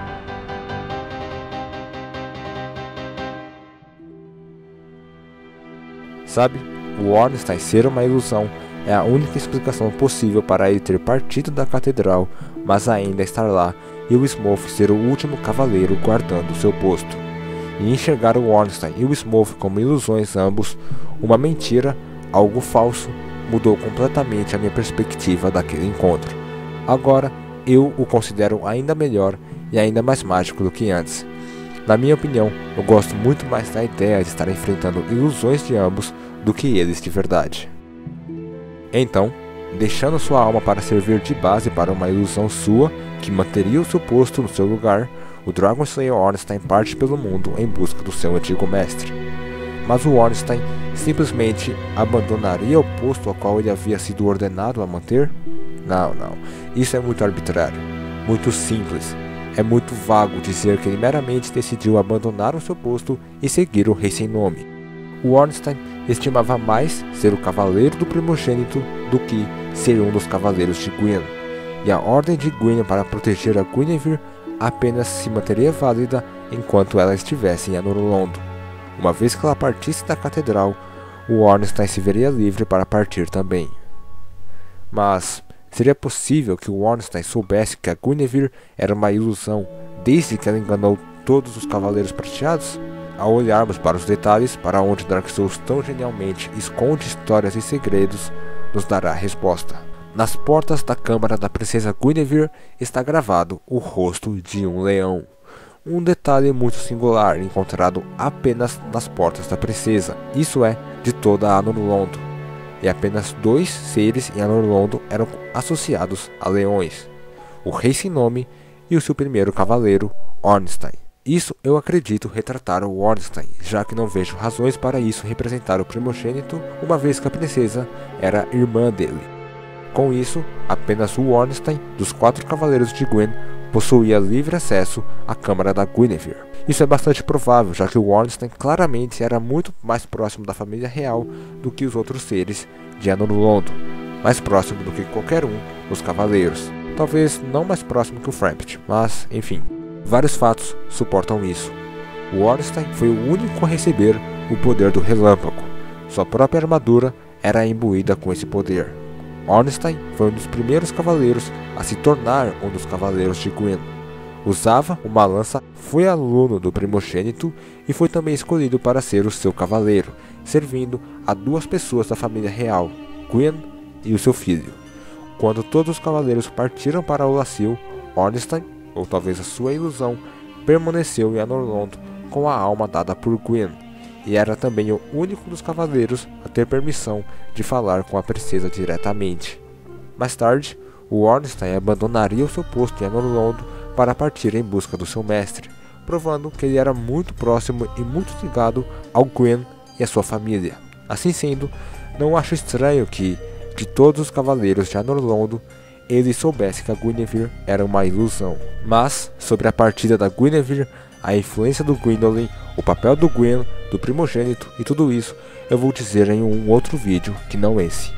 Sabe, o Ornstein ser uma ilusão é a única explicação possível para ele ter partido da catedral, mas ainda estar lá, e o Smough ser o último cavaleiro guardando seu posto. E enxergar o Ornstein e o Smough como ilusões ambos, uma mentira, algo falso, mudou completamente a minha perspectiva daquele encontro. Agora, eu o considero ainda melhor e ainda mais mágico do que antes. Na minha opinião, eu gosto muito mais da ideia de estar enfrentando ilusões de ambos do que eles de verdade. Então, deixando sua alma para servir de base para uma ilusão sua, que manteria o seu posto no seu lugar, o Dragon Slayer Ornstein parte pelo mundo em busca do seu antigo mestre. Mas o Ornstein simplesmente abandonaria o posto ao qual ele havia sido ordenado a manter? Não, isso é muito arbitrário, muito simples. É muito vago dizer que ele meramente decidiu abandonar o seu posto e seguir o rei sem nome. O Ornstein estimava mais ser o cavaleiro do primogênito do que ser um dos cavaleiros de Gwyn, e a ordem de Gwyn para proteger a Guinevere apenas se manteria válida enquanto ela estivesse em Anor Londo. Uma vez que ela partisse da catedral, o Ornstein se veria livre para partir também. Mas seria possível que o Ornstein soubesse que a Guinevere era uma ilusão desde que ela enganou todos os Cavaleiros Prateados? Ao olharmos para os detalhes, para onde Dark Souls tão genialmente esconde histórias e segredos, nos dará a resposta. Nas portas da câmara da princesa Guinevere está gravado o rosto de um leão. Um detalhe muito singular, encontrado apenas nas portas da princesa, isso é, de toda a Anor Londo. E apenas 2 seres em Anor Londo eram associados a leões: o rei sem nome e o seu primeiro cavaleiro, Ornstein. Isso eu acredito retratar o Ornstein, já que não vejo razões para isso representar o primogênito, uma vez que a princesa era irmã dele. Com isso, apenas o Ornstein, dos 4 cavaleiros de Gwyn, possuía livre acesso à câmara da Guinevere. Isso é bastante provável, já que o Ornstein claramente era muito mais próximo da família real do que os outros seres de Anor Londo, mais próximo do que qualquer um dos cavaleiros. Talvez não mais próximo que o Frampt, mas enfim. Vários fatos suportam isso. O Ornstein foi o único a receber o poder do relâmpago. Sua própria armadura era imbuída com esse poder. Ornstein foi um dos primeiros cavaleiros a se tornar um dos cavaleiros de Gwyn. Usava uma lança, foi aluno do primogênito e foi também escolhido para ser o seu cavaleiro, servindo a 2 pessoas da família real, Gwyn e o seu filho. Quando todos os cavaleiros partiram para Olassil, Ornstein, ou talvez a sua ilusão, permaneceu em Anor Londo com a alma dada por Gwyn, e era também o único dos cavaleiros a ter permissão de falar com a princesa diretamente. Mais tarde, o Ornstein abandonaria o seu posto em Anor Londo para partir em busca do seu mestre, provando que ele era muito próximo e muito ligado ao Gwyn e a sua família. Assim sendo, não acho estranho que, de todos os cavaleiros de Anor Londo, ele soubesse que a Guinevere era uma ilusão. Mas, sobre a partida da Guinevere, a influência do Gwyndolin, o papel do Gwyn, do primogênito e tudo isso, eu vou dizer em um outro vídeo que não esse.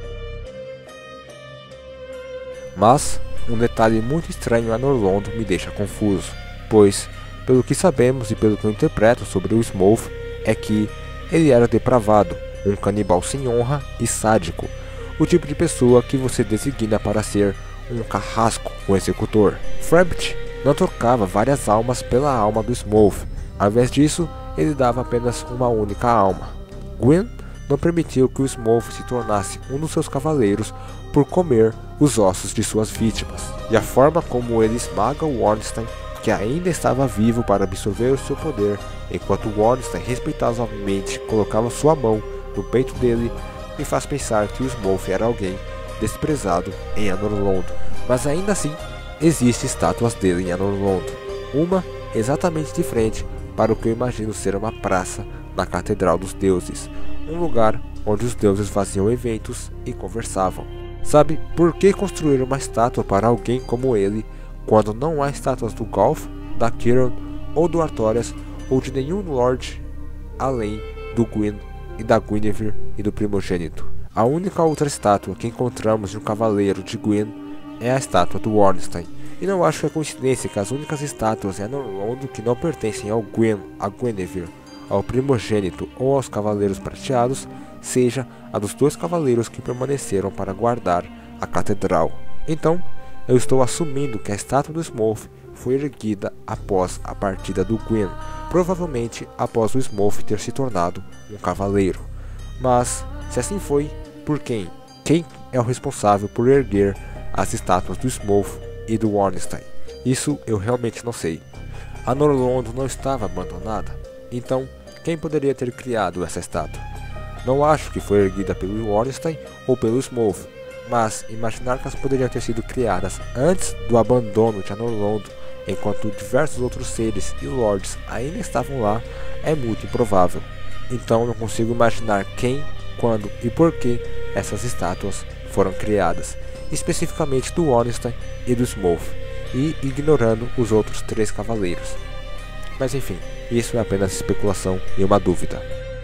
Mas, um detalhe muito estranho em Anor Londo me deixa confuso, pois, pelo que sabemos e pelo que eu interpreto sobre o Smough, é que ele era depravado, um canibal sem honra e sádico, o tipo de pessoa que você designa para ser um carrasco, um executor. Frampt não trocava várias almas pela alma do Smough, ao invés disso, ele dava apenas uma única alma. Gwyn não permitiu que o Smough se tornasse um dos seus cavaleiros por comer os ossos de suas vítimas, e a forma como ele esmaga o Ornstein, que ainda estava vivo, para absorver o seu poder, enquanto o Ornstein respeitosamente colocava sua mão no peito dele, me faz pensar que o Smough era alguém desprezado em Anor Londo. Mas ainda assim, existem estátuas dele em Anor Londo, uma exatamente de frente para o que eu imagino ser uma praça na Catedral dos Deuses, um lugar onde os deuses faziam eventos e conversavam. Sabe, por que construir uma estátua para alguém como ele, quando não há estátuas do Golf, da Kiran, ou do Artorias, ou de nenhum Lorde, além do Gwyn e da Guinevere e do primogênito? A única outra estátua que encontramos de um cavaleiro de Gwyn é a estátua do Ornstein, e não acho que é coincidência que as únicas estátuas em Anor Londo que não pertencem ao Gwyn, a Guinevere, ao primogênito ou aos cavaleiros prateados, seja a dos dois cavaleiros que permaneceram para guardar a catedral. Então, eu estou assumindo que a estátua do Smough foi erguida após a partida do Gwyn, provavelmente após o Smough ter se tornado um cavaleiro. Mas, se assim foi, por quem? Quem é o responsável por erguer as estátuas do Smough e do Ornstein? Isso eu realmente não sei. Anor Londo não estava abandonada, então quem poderia ter criado essa estátua? Não acho que foi erguida pelo Ornstein ou pelo Smough, mas imaginar que elas poderiam ter sido criadas antes do abandono de Anor Londo, enquanto diversos outros seres e lords ainda estavam lá, é muito improvável. Então não consigo imaginar quem, quando e por que essas estátuas foram criadas, especificamente do Ornstein e do Smough, e ignorando os outros 3 cavaleiros. Mas enfim, isso é apenas especulação e uma dúvida.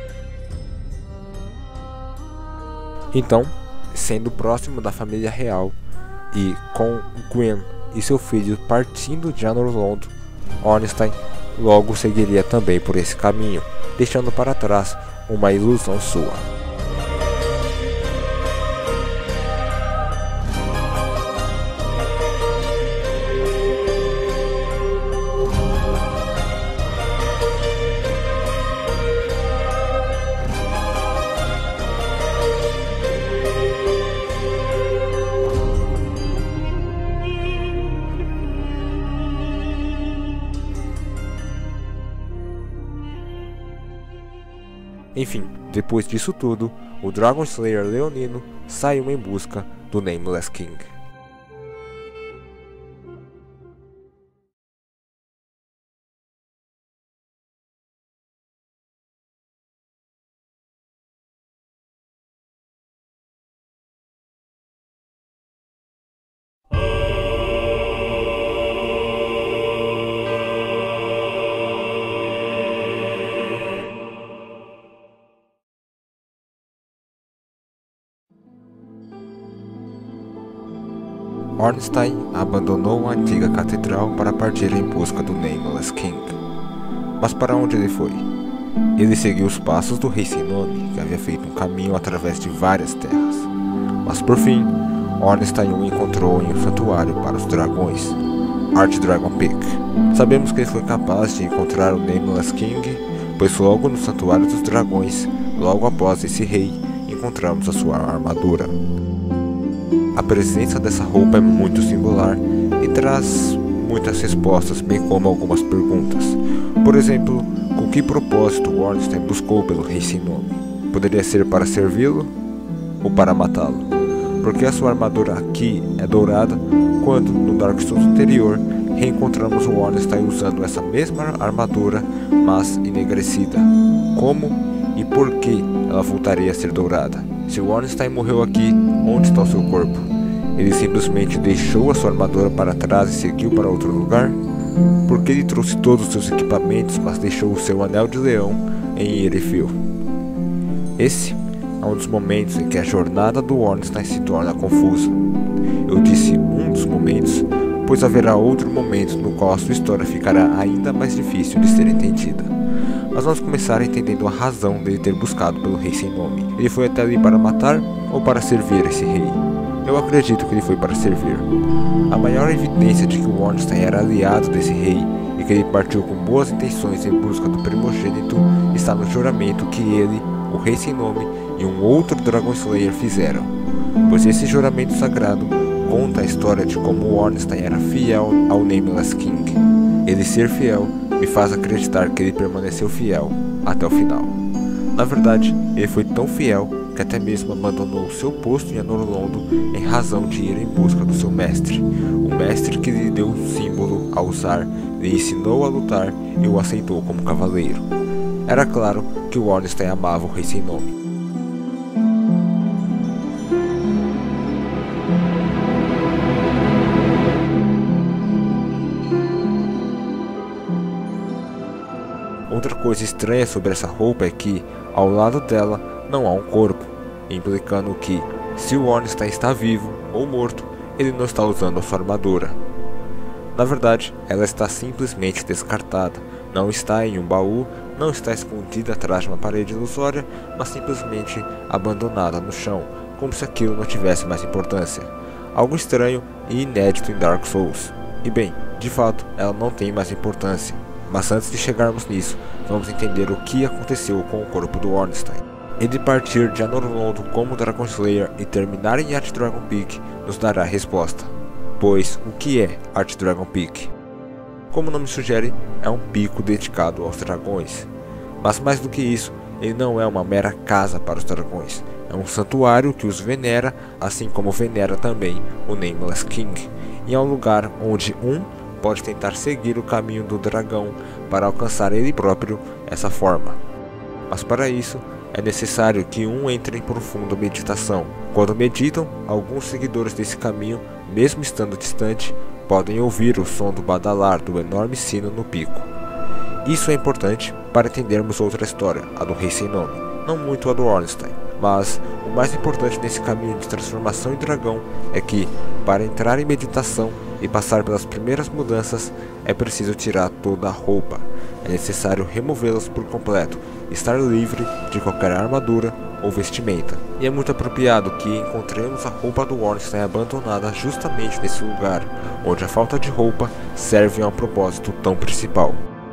Então, sendo próximo da família real e com Gwyn e seu filho partindo de Anor Londo, Ornstein logo seguiria também por esse caminho, deixando para trás uma ilusão sua. Enfim, depois disso tudo, o Dragon Slayer leonino saiu em busca do Nameless King. Ornstein abandonou a antiga catedral para partir em busca do Nameless King. Mas para onde ele foi? Ele seguiu os passos do rei Sinome, que havia feito um caminho através de várias terras. Mas por fim, Ornstein o encontrou em um santuário para os dragões, Archdragon Peak. Sabemos que ele foi capaz de encontrar o Nameless King, pois logo no santuário dos dragões, logo após esse rei, encontramos a sua armadura. A presença dessa roupa é muito singular e traz muitas respostas, bem como algumas perguntas. Por exemplo, com que propósito Ornstein buscou pelo rei sem nome? Poderia ser para servi-lo ou para matá-lo? porque a sua armadura aqui é dourada, quando no Dark Souls anterior reencontramos o Ornstein usando essa mesma armadura, mas enegrecida. Como e por que ela voltaria a ser dourada? Se o Ornstein morreu aqui, onde está o seu corpo? Ele simplesmente deixou a sua armadura para trás e seguiu para outro lugar? Por que ele trouxe todos os seus equipamentos, mas deixou o seu anel de leão em Irithyll? Esse é um dos momentos em que a jornada do Ornstein se torna confusa. Eu disse um dos momentos, pois haverá outro momento no qual a sua história ficará ainda mais difícil de ser entendida. Mas vamos começar entendendo a razão dele ter buscado pelo rei sem nome. Ele foi até ali para matar ou para servir esse rei? Eu acredito que ele foi para servir. A maior evidência de que o Ornstein era aliado desse rei e que ele partiu com boas intenções em busca do primogênito está no juramento que ele, o rei sem nome e um outro Dragon Slayer fizeram, pois esse juramento sagrado conta a história de como o Ornstein era fiel ao Nameless King. Ele ser fiel me faz acreditar que ele permaneceu fiel até o final. Na verdade, ele foi tão fiel que até mesmo abandonou o seu posto em Anor Londo em razão de ir em busca do seu mestre, o mestre que lhe deu o símbolo a usar, lhe ensinou a lutar e o aceitou como cavaleiro. Era claro que o Ornstein amava o rei sem nome. Outra coisa estranha sobre essa roupa é que, ao lado dela, não há um corpo, implicando que, se o Ornstein está vivo ou morto, ele não está usando a sua armadura. Na verdade, ela está simplesmente descartada, não está em um baú, não está escondida atrás de uma parede ilusória, mas simplesmente abandonada no chão, como se aquilo não tivesse mais importância. Algo estranho e inédito em Dark Souls. E bem, de fato, ela não tem mais importância. Mas antes de chegarmos nisso, vamos entender o que aconteceu com o corpo do Ornstein. Ele partir de Anor Londo como Dragon Slayer e terminar em Archdragon Peak nos dará a resposta. Pois, o que é Archdragon Peak? Como o nome sugere, é um pico dedicado aos dragões. Mas mais do que isso, ele não é uma mera casa para os dragões. É um santuário que os venera, assim como venera também o Nameless King. E é um lugar onde pode tentar seguir o caminho do dragão para alcançar ele próprio essa forma. Mas para isso, é necessário que entre em profunda meditação. Quando meditam, alguns seguidores desse caminho, mesmo estando distante, podem ouvir o som do badalar do enorme sino no pico. Isso é importante para entendermos outra história, a do rei sem nome, não muito a do Ornstein. Mas o mais importante nesse caminho de transformação em dragão é que, para entrar em meditação e passar pelas primeiras mudanças, é preciso tirar toda a roupa. É necessário removê-las por completo, estar livre de qualquer armadura ou vestimenta. E é muito apropriado que encontremos a roupa do Ornstein abandonada justamente nesse lugar, onde a falta de roupa serve a um propósito tão principal.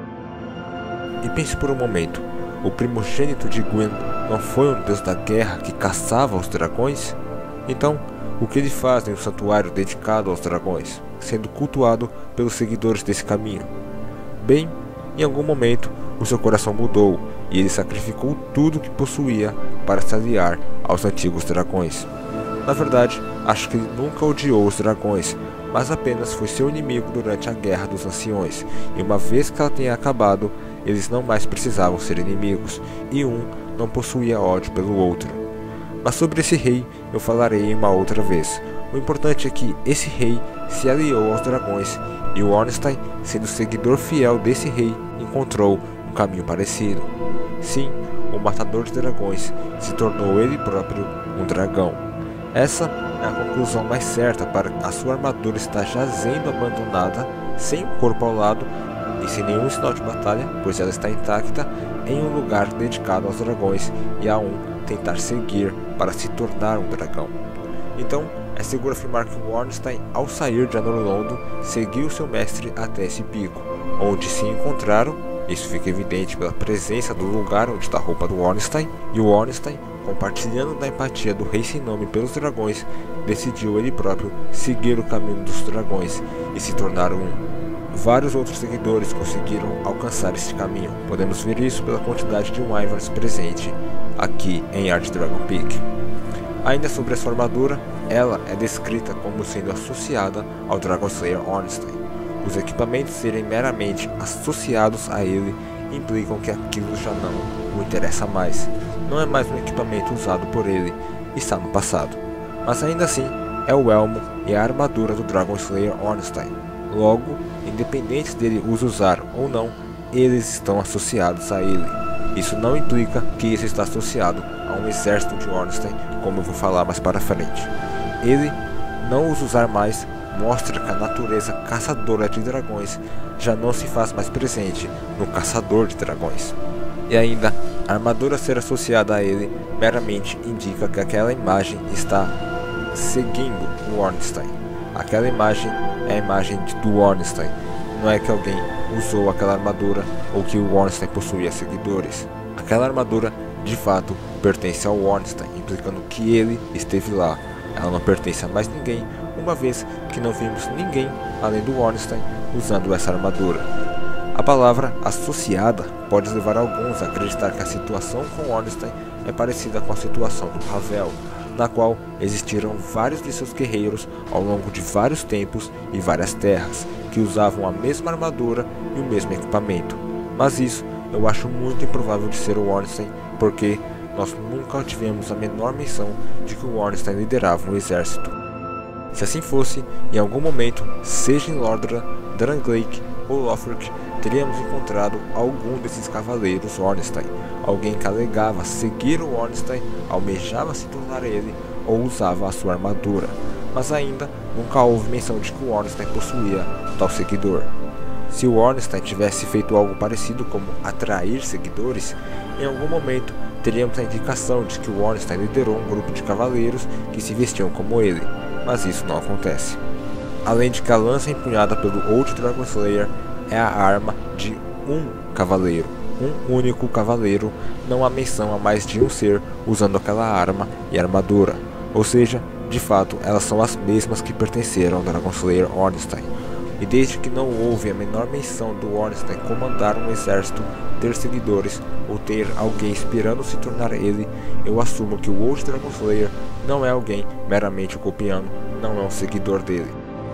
E pense por um momento, o primogênito de Gwyn não foi um deus da guerra que caçava os dragões? Então, o que ele faz em um santuário dedicado aos dragões, sendo cultuado pelos seguidores desse caminho? Bem, em algum momento, o seu coração mudou e ele sacrificou tudo que possuía para se aliar aos antigos dragões. Na verdade, acho que ele nunca odiou os dragões, mas apenas foi seu inimigo durante a Guerra dos Anciões, e uma vez que ela tenha acabado, eles não mais precisavam ser inimigos, e não possuía ódio pelo outro. Mas sobre esse rei eu falarei em uma outra vez. O importante é que esse rei se aliou aos dragões, e o Ornstein, sendo seguidor fiel desse rei, encontrou um caminho parecido. Sim, o matador de dragões se tornou ele próprio um dragão. Essa é a conclusão mais certa para a sua armadura estar jazendo abandonada, sem um corpo ao lado e sem nenhum sinal de batalha, pois ela está intacta em um lugar dedicado aos dragões e a tentar seguir para se tornar um dragão. Então, é seguro afirmar que o Ornstein, ao sair de Anor Londo, seguiu seu mestre até esse pico, onde se encontraram. Isso fica evidente pela presença do lugar onde está a roupa do Ornstein, e o Ornstein, compartilhando da empatia do rei sem nome pelos dragões, decidiu ele próprio seguir o caminho dos dragões e se tornar Vários outros seguidores conseguiram alcançar esse caminho. Podemos ver isso pela quantidade de Wyverns presente aqui em Archdragon Peak. Ainda sobre a sua armadura, Ela é descrita como sendo associada ao Dragon Slayer Ornstein. Os equipamentos serem meramente associados a ele implicam que aquilo já não o interessa mais. Não é mais um equipamento usado por ele, está no passado. Mas ainda assim, é o elmo e a armadura do Dragon Slayer Ornstein. Logo, independente dele os usar ou não, eles estão associados a ele. Isso não implica que isso está associado a um exército de Ornstein, como eu vou falar mais para frente. Ele não os usar mais mostra que a natureza caçadora de dragões já não se faz mais presente no caçador de dragões. E ainda, a armadura ser associada a ele meramente indica que aquela imagem está seguindo o Ornstein. Aquela imagem é a imagem do Ornstein, não é que alguém usou aquela armadura ou que o Ornstein possuía seguidores. Aquela armadura de fato pertence ao Ornstein, implicando que ele esteve lá. Ela não pertence a mais ninguém, uma vez que não vimos ninguém além do Ornstein usando essa armadura. A palavra associada pode levar alguns a acreditar que a situação com Ornstein é parecida com a situação do Ravel, na qual existiram vários de seus guerreiros ao longo de vários tempos e várias terras, que usavam a mesma armadura e o mesmo equipamento. Mas isso eu acho muito improvável de ser o Ornstein, porque nós nunca tivemos a menor menção de que o Ornstein liderava um exército. Se assim fosse, em algum momento, seja em Lordran, Drangleic ou Lothric, teríamos encontrado algum desses cavaleiros Ornstein, alguém que alegava seguir o Ornstein, almejava se tornar ele ou usava a sua armadura, mas ainda nunca houve menção de que o Ornstein possuía tal seguidor. Se o Ornstein tivesse feito algo parecido como atrair seguidores, em algum momento teríamos a indicação de que o Ornstein liderou um grupo de cavaleiros que se vestiam como ele, mas isso não acontece. Além de que a lança empunhada pelo Old Dragon Slayer é a arma de um cavaleiro, um único cavaleiro, não há menção a mais de um ser usando aquela arma e armadura, ou seja, de fato elas são as mesmas que pertenceram ao Dragon Slayer Ornstein. E desde que não houve a menor menção do Ornstein comandar um exército, ter seguidores ou ter alguém esperando se tornar ele, eu assumo que o Old Dragon Slayer não é alguém meramente o copiando, não é um seguidor dele.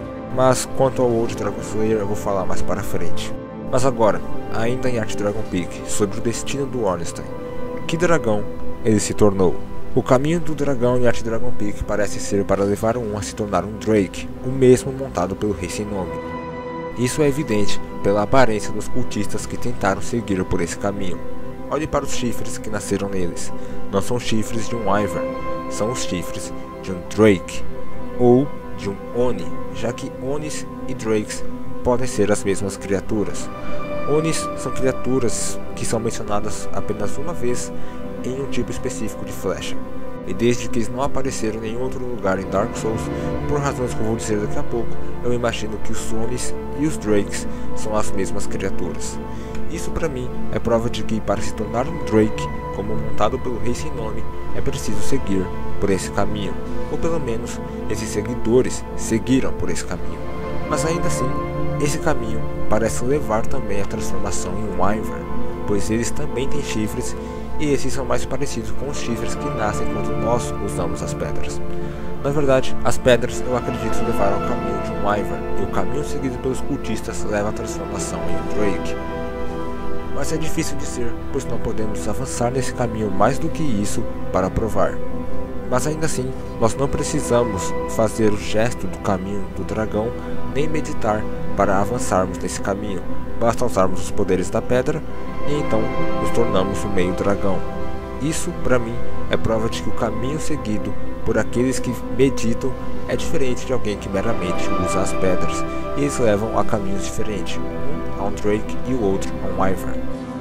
Mas quanto ao Old Dragon Slayer eu vou falar mais para frente. Mas agora, ainda em Art Dragon Peak, sobre o destino do Ornstein. Que dragão ele se tornou? O caminho do dragão em Art Dragon Peak parece ser para levar um a se tornar um Drake, o mesmo montado pelo Rei Sem Nome. Isso é evidente pela aparência dos cultistas que tentaram seguir por esse caminho. Olhe para os chifres que nasceram neles. Não são chifres de um Wyvern, são os chifres de um Drake, ou de um Oni, já que Onis e Drakes podem ser as mesmas criaturas. Onis são criaturas que são mencionadas apenas uma vez em um tipo específico de flecha, e desde que eles não apareceram em nenhum outro lugar em Dark Souls, por razões que eu vou dizer daqui a pouco, eu imagino que os Onis e os Drakes são as mesmas criaturas. Isso para mim é prova de que para se tornar um Drake, como montado pelo Rei Sem Nome, é preciso seguir por esse caminho, ou pelo menos esses seguidores seguiram por esse caminho. Mas ainda assim, esse caminho parece levar também à transformação em um Wyvern, pois eles também têm chifres, e esses são mais parecidos com os chifres que nascem quando nós usamos as pedras. Na verdade, as pedras eu acredito levar ao caminho de um Wyvern, e o caminho seguido pelos cultistas leva à transformação em um Drake. Mas é difícil dizer, pois não podemos avançar nesse caminho mais do que isso para provar. Mas ainda assim, nós não precisamos fazer o gesto do caminho do dragão, nem meditar para avançarmos nesse caminho. Basta usarmos os poderes da pedra e então nos tornamos um meio dragão. Isso, para mim, é prova de que o caminho seguido por aqueles que meditam é diferente de alguém que meramente usa as pedras, e eles levam a caminhos diferentes, um a um Drake e o outro a um Wyvern.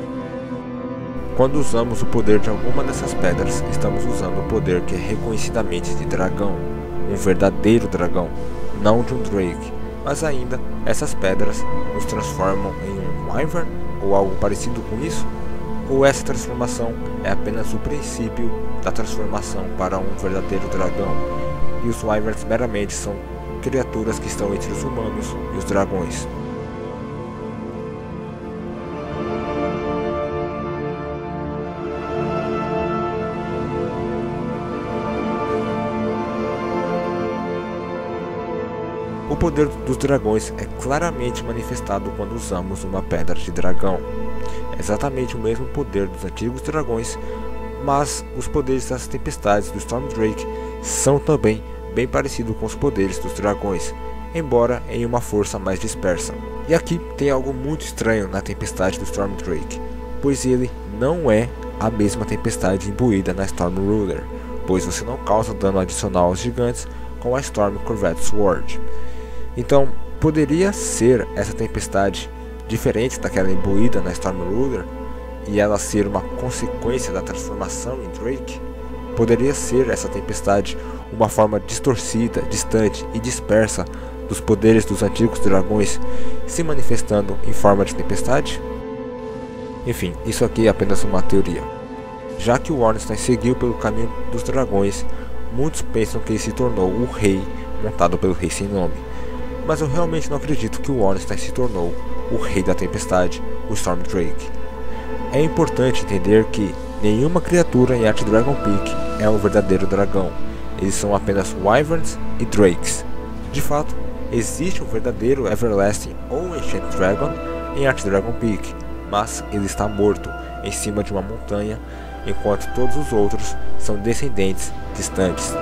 Quando usamos o poder de alguma dessas pedras, estamos usando o poder que é reconhecidamente de dragão, um verdadeiro dragão, não de um Drake. Mas ainda, essas pedras nos transformam em um Wyvern ou algo parecido com isso? Ou essa transformação é apenas o princípio da transformação para um verdadeiro dragão, e os Wyverns meramente são criaturas que estão entre os humanos e os dragões? poder dos dragões é claramente manifestado quando usamos uma pedra de dragão. É exatamente o mesmo poder dos antigos dragões, mas os poderes das tempestades do Stormdrake são também bem parecidos com os poderes dos dragões, embora em uma força mais dispersa. E aqui tem algo muito estranho na tempestade do Stormdrake, pois ele não é a mesma tempestade imbuída na Storm Ruler, pois você não causa dano adicional aos gigantes com a Storm Corvette Sword. Então, poderia ser essa tempestade diferente daquela imbuída na Storm Ruler e ela ser uma consequência da transformação em Drake? Poderia ser essa tempestade uma forma distorcida, distante e dispersa dos poderes dos antigos dragões se manifestando em forma de tempestade? Enfim, isso aqui é apenas uma teoria. Já que o Ornstein seguiu pelo caminho dos dragões, muitos pensam que ele se tornou o rei montado pelo Rei Sem Nome. Mas eu realmente não acredito que o Ornstein se tornou o rei da tempestade, o Stormdrake. É importante entender que nenhuma criatura em Arch Dragon Peak é um verdadeiro dragão. Eles são apenas Wyverns e Drakes. De fato, existe um verdadeiro Everlasting ou Ancient Dragon em Arch Dragon Peak, mas ele está morto em cima de uma montanha, enquanto todos os outros são descendentes distantes.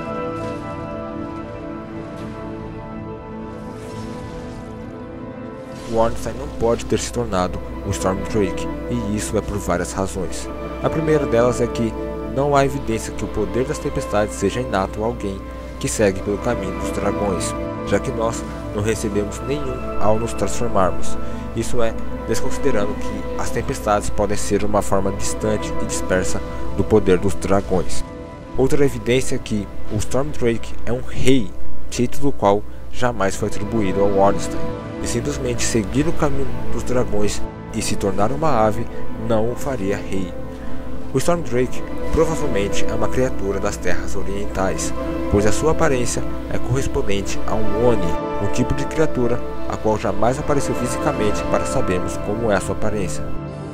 O Ornstein não pode ter se tornado um Stormdrake, e isso é por várias razões. A primeira delas é que não há evidência que o poder das tempestades seja inato a alguém que segue pelo caminho dos dragões, já que nós não recebemos nenhum ao nos transformarmos. Isso é, desconsiderando que as tempestades podem ser uma forma distante e dispersa do poder dos dragões. Outra evidência é que o Stormdrake é um rei, título qual jamais foi atribuído ao Ornstein, e simplesmente seguir o caminho dos dragões e se tornar uma ave não o faria rei. O Stormdrake provavelmente é uma criatura das terras orientais, pois a sua aparência é correspondente a um Oni, um tipo de criatura a qual jamais apareceu fisicamente para sabermos como é a sua aparência.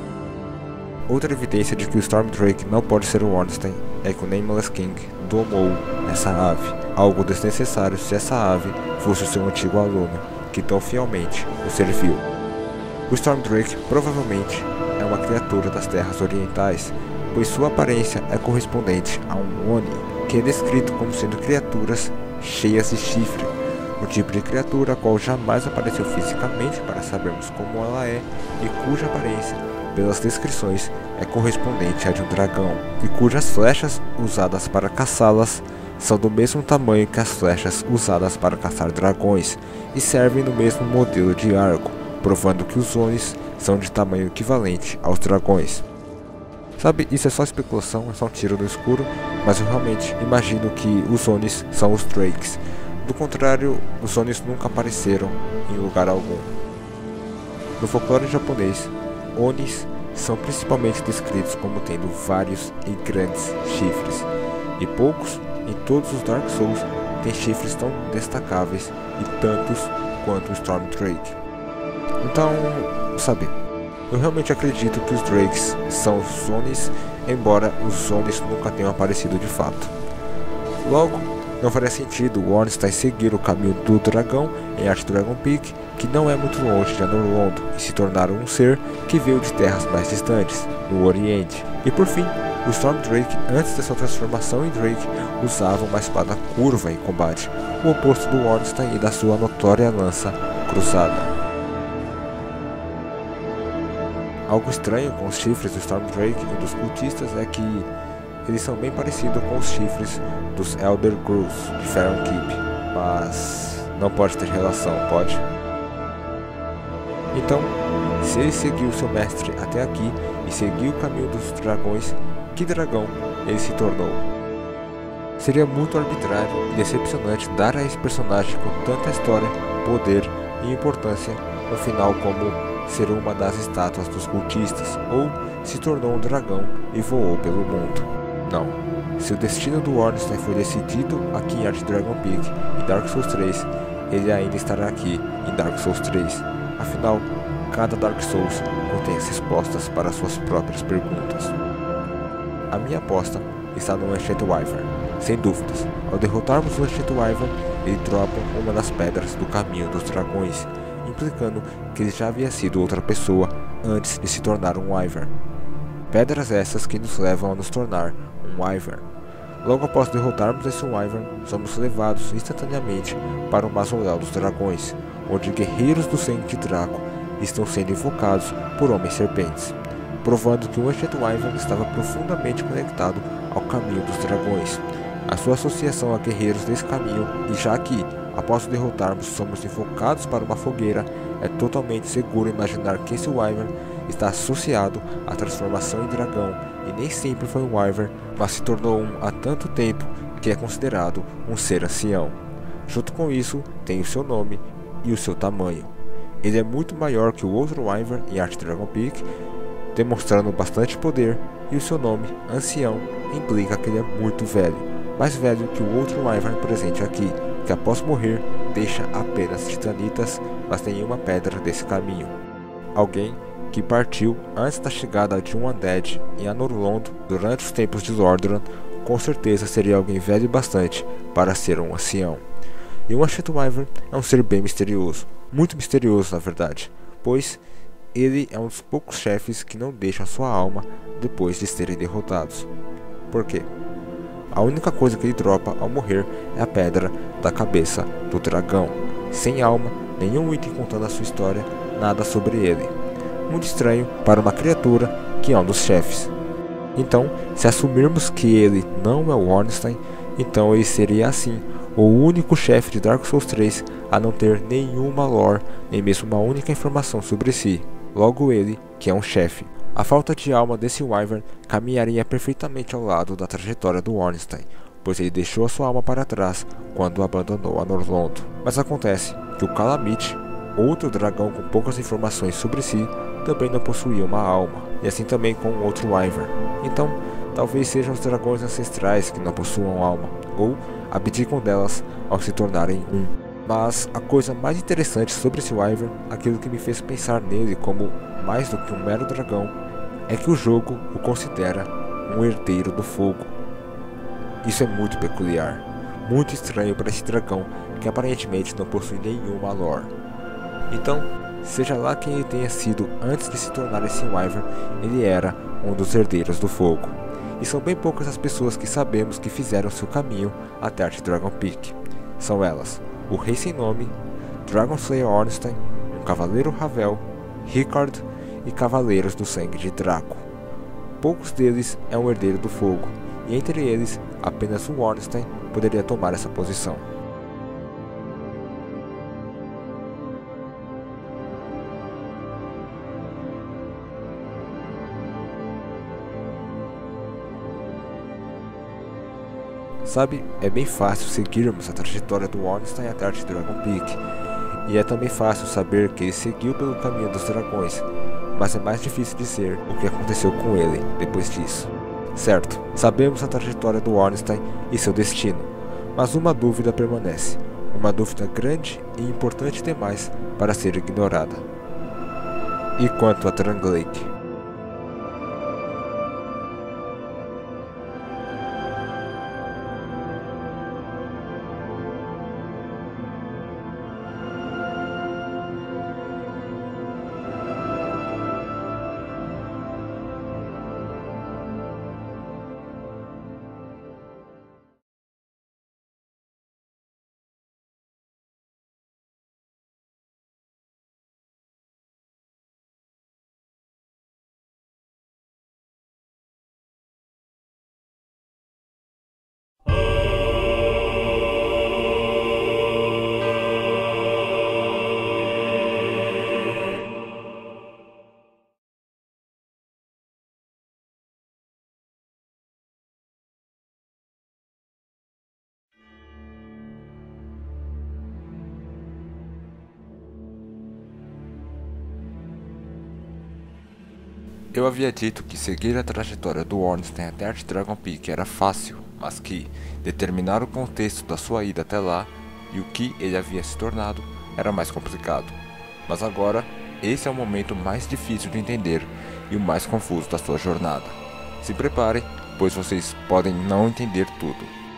Outra evidência de que o Stormdrake não pode ser o Ornstein é que o Nameless King domou essa ave, algo desnecessário se essa ave fosse o seu antigo aluno, que tão fielmente o serviu. O Stormdrake provavelmente é uma criatura das terras orientais, pois sua aparência é correspondente a um Oni, que é descrito como sendo criaturas cheias de chifre, um tipo de criatura a qual jamais apareceu fisicamente para sabermos como ela é e cuja aparência, pelas descrições, é correspondente à de um dragão, e cujas flechas usadas para caçá-las são do mesmo tamanho que as flechas usadas para caçar dragões e servem no mesmo modelo de arco, provando que os Onis são de tamanho equivalente aos dragões. Sabe, isso é só especulação, é só um tiro no escuro, mas eu realmente imagino que os Onis são os Drakes. Do contrário, os Onis nunca apareceram em lugar algum. No folclore japonês, Onis são principalmente descritos como tendo vários e grandes chifres, e poucos em todos os Dark Souls têm chifres tão destacáveis e tantos quanto o Stormdrake. Então, sabe, eu realmente acredito que os Drakes são os Onis, embora os Onis nunca tenham aparecido de fato. Logo, não faria sentido o Ornstein seguir o caminho do dragão em Arch Dragon Peak, que não é muito longe de Anor Londo, e se tornar um ser que veio de terras mais distantes, no Oriente. E por fim, o Stormdrake, antes da sua transformação em Drake, usava uma espada curva em combate, o oposto do Ornstein e da sua notória lança cruzada. Algo estranho com os chifres do Stormdrake e dos cultistas é que eles são bem parecidos com os chifres dos Elder Grus de Faron Keep, mas não pode ter relação, pode? Então, se ele seguiu seu mestre até aqui e seguiu o caminho dos dragões, que dragão ele se tornou? Seria muito arbitrário e decepcionante dar a esse personagem com tanta história, poder e importância um final como ser uma das estátuas dos cultistas, ou se tornou um dragão e voou pelo mundo. Não, se o destino do Ornstein foi decidido aqui em Arch Dragon Peak e Dark Souls 3, ele ainda estará aqui em Dark Souls 3. Afinal, cada Dark Souls contém as respostas para suas próprias perguntas. A minha aposta está no Ancient Wyvern, sem dúvidas. Ao derrotarmos o Ancient Wyvern, ele dropa uma das pedras do caminho dos dragões, implicando que ele já havia sido outra pessoa antes de se tornar um Wyvern. Pedras essas que nos levam a nos tornar um Wyvern. Logo após derrotarmos esse Wyvern, somos levados instantaneamente para o Mausoléu dos Dragões, onde guerreiros do sangue de Draco estão sendo invocados por Homens Serpentes, provando que o Ancient Wyvern estava profundamente conectado ao caminho dos dragões, a sua associação a guerreiros desse caminho, e já que, após o derrotarmos, somos invocados para uma fogueira, é totalmente seguro imaginar que esse Wyvern está associado à transformação em dragão, e nem sempre foi um Wyvern, mas se tornou um há tanto tempo que é considerado um ser ancião. Junto com isso, tem o seu nome e o seu tamanho. Ele é muito maior que o outro Wyvern em Arch Dragon Peak, demonstrando bastante poder, e o seu nome, Ancião, implica que ele é muito velho, mais velho que o outro Wyvern presente aqui, que após morrer deixa apenas titanitas, mas nenhuma pedra desse caminho. Alguém que partiu antes da chegada de um Undead em Anor Londo durante os tempos de Lordaeron, com certeza seria alguém velho bastante para ser um ancião. E o Ancient Wyvern é um ser bem misterioso, muito misterioso na verdade, pois ele é um dos poucos chefes que não deixam sua alma depois de serem derrotados. Por quê? A única coisa que ele dropa ao morrer é a pedra da cabeça do dragão, sem alma, nenhum item contando a sua história, nada sobre ele. Muito estranho para uma criatura que é um dos chefes. Então, se assumirmos que ele não é o Ornstein, então ele seria assim o único chefe de Dark Souls 3 a não ter nenhuma lore, nem mesmo uma única informação sobre si. Logo ele, que é um chefe. A falta de alma desse Wyvern caminharia perfeitamente ao lado da trajetória do Ornstein, pois ele deixou a sua alma para trás quando abandonou Anor Londo. Mas acontece que o Kalameet, outro dragão com poucas informações sobre si, também não possuía uma alma, e assim também com outro Wyvern. Então, talvez sejam os dragões ancestrais que não possuam alma, ou abdicam delas ao se tornarem um. Mas a coisa mais interessante sobre esse Wyvern, aquilo que me fez pensar nele como mais do que um mero dragão, é que o jogo o considera um herdeiro do fogo. Isso é muito peculiar, muito estranho para esse dragão que aparentemente não possui nenhuma lore. Então, seja lá quem ele tenha sido antes de se tornar esse Wyvern, ele era um dos herdeiros do fogo. E são bem poucas as pessoas que sabemos que fizeram seu caminho até Arch Dragon Peak. São elas: o Rei Sem Nome, Dragon Slayer Ornstein, um Cavaleiro Ravel, Rikard e Cavaleiros do Sangue de Draco. Poucos deles é um herdeiro do fogo, e entre eles, apenas o Ornstein poderia tomar essa posição. Sabe, é bem fácil seguirmos a trajetória do Ornstein até Arch Dragon Peak, e é também fácil saber que ele seguiu pelo caminho dos dragões, mas é mais difícil dizer o que aconteceu com ele depois disso. Certo, sabemos a trajetória do Ornstein e seu destino, mas uma dúvida permanece, uma dúvida grande e importante demais para ser ignorada. E quanto a Drangleic? Eu havia dito que seguir a trajetória do Ornstein até Arch Dragon Peak era fácil, mas que determinar o contexto da sua ida até lá e o que ele havia se tornado era mais complicado. Mas agora, esse é o momento mais difícil de entender e o mais confuso da sua jornada. Se preparem, pois vocês podem não entender tudo.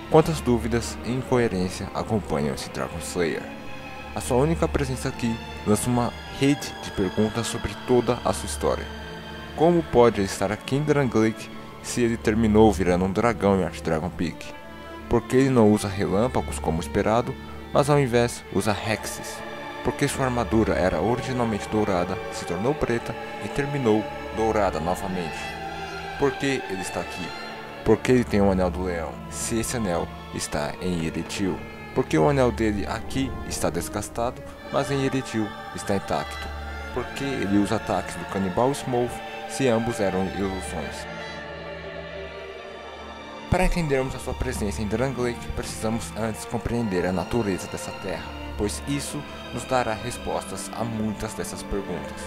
Quantas dúvidas e incoerência acompanham esse Dragon Slayer? A sua única presença aqui lança uma rede de perguntas sobre toda a sua história. Como pode ele estar aqui em Drangleic se ele terminou virando um dragão em Arch Dragon Peak? Por que ele não usa relâmpagos como esperado, mas ao invés usa hexes? Porque sua armadura era originalmente dourada, se tornou preta e terminou dourada novamente? Por que ele está aqui? Por que ele tem o Anel do Leão, se esse anel está em Irithyll? Por que o anel dele aqui está desgastado, mas em Irithyll está intacto? Por que ele usa ataques do Canibal Smolf, se ambos eram ilusões? Para entendermos a sua presença em Drangleic, precisamos antes compreender a natureza dessa terra, pois isso nos dará respostas a muitas dessas perguntas.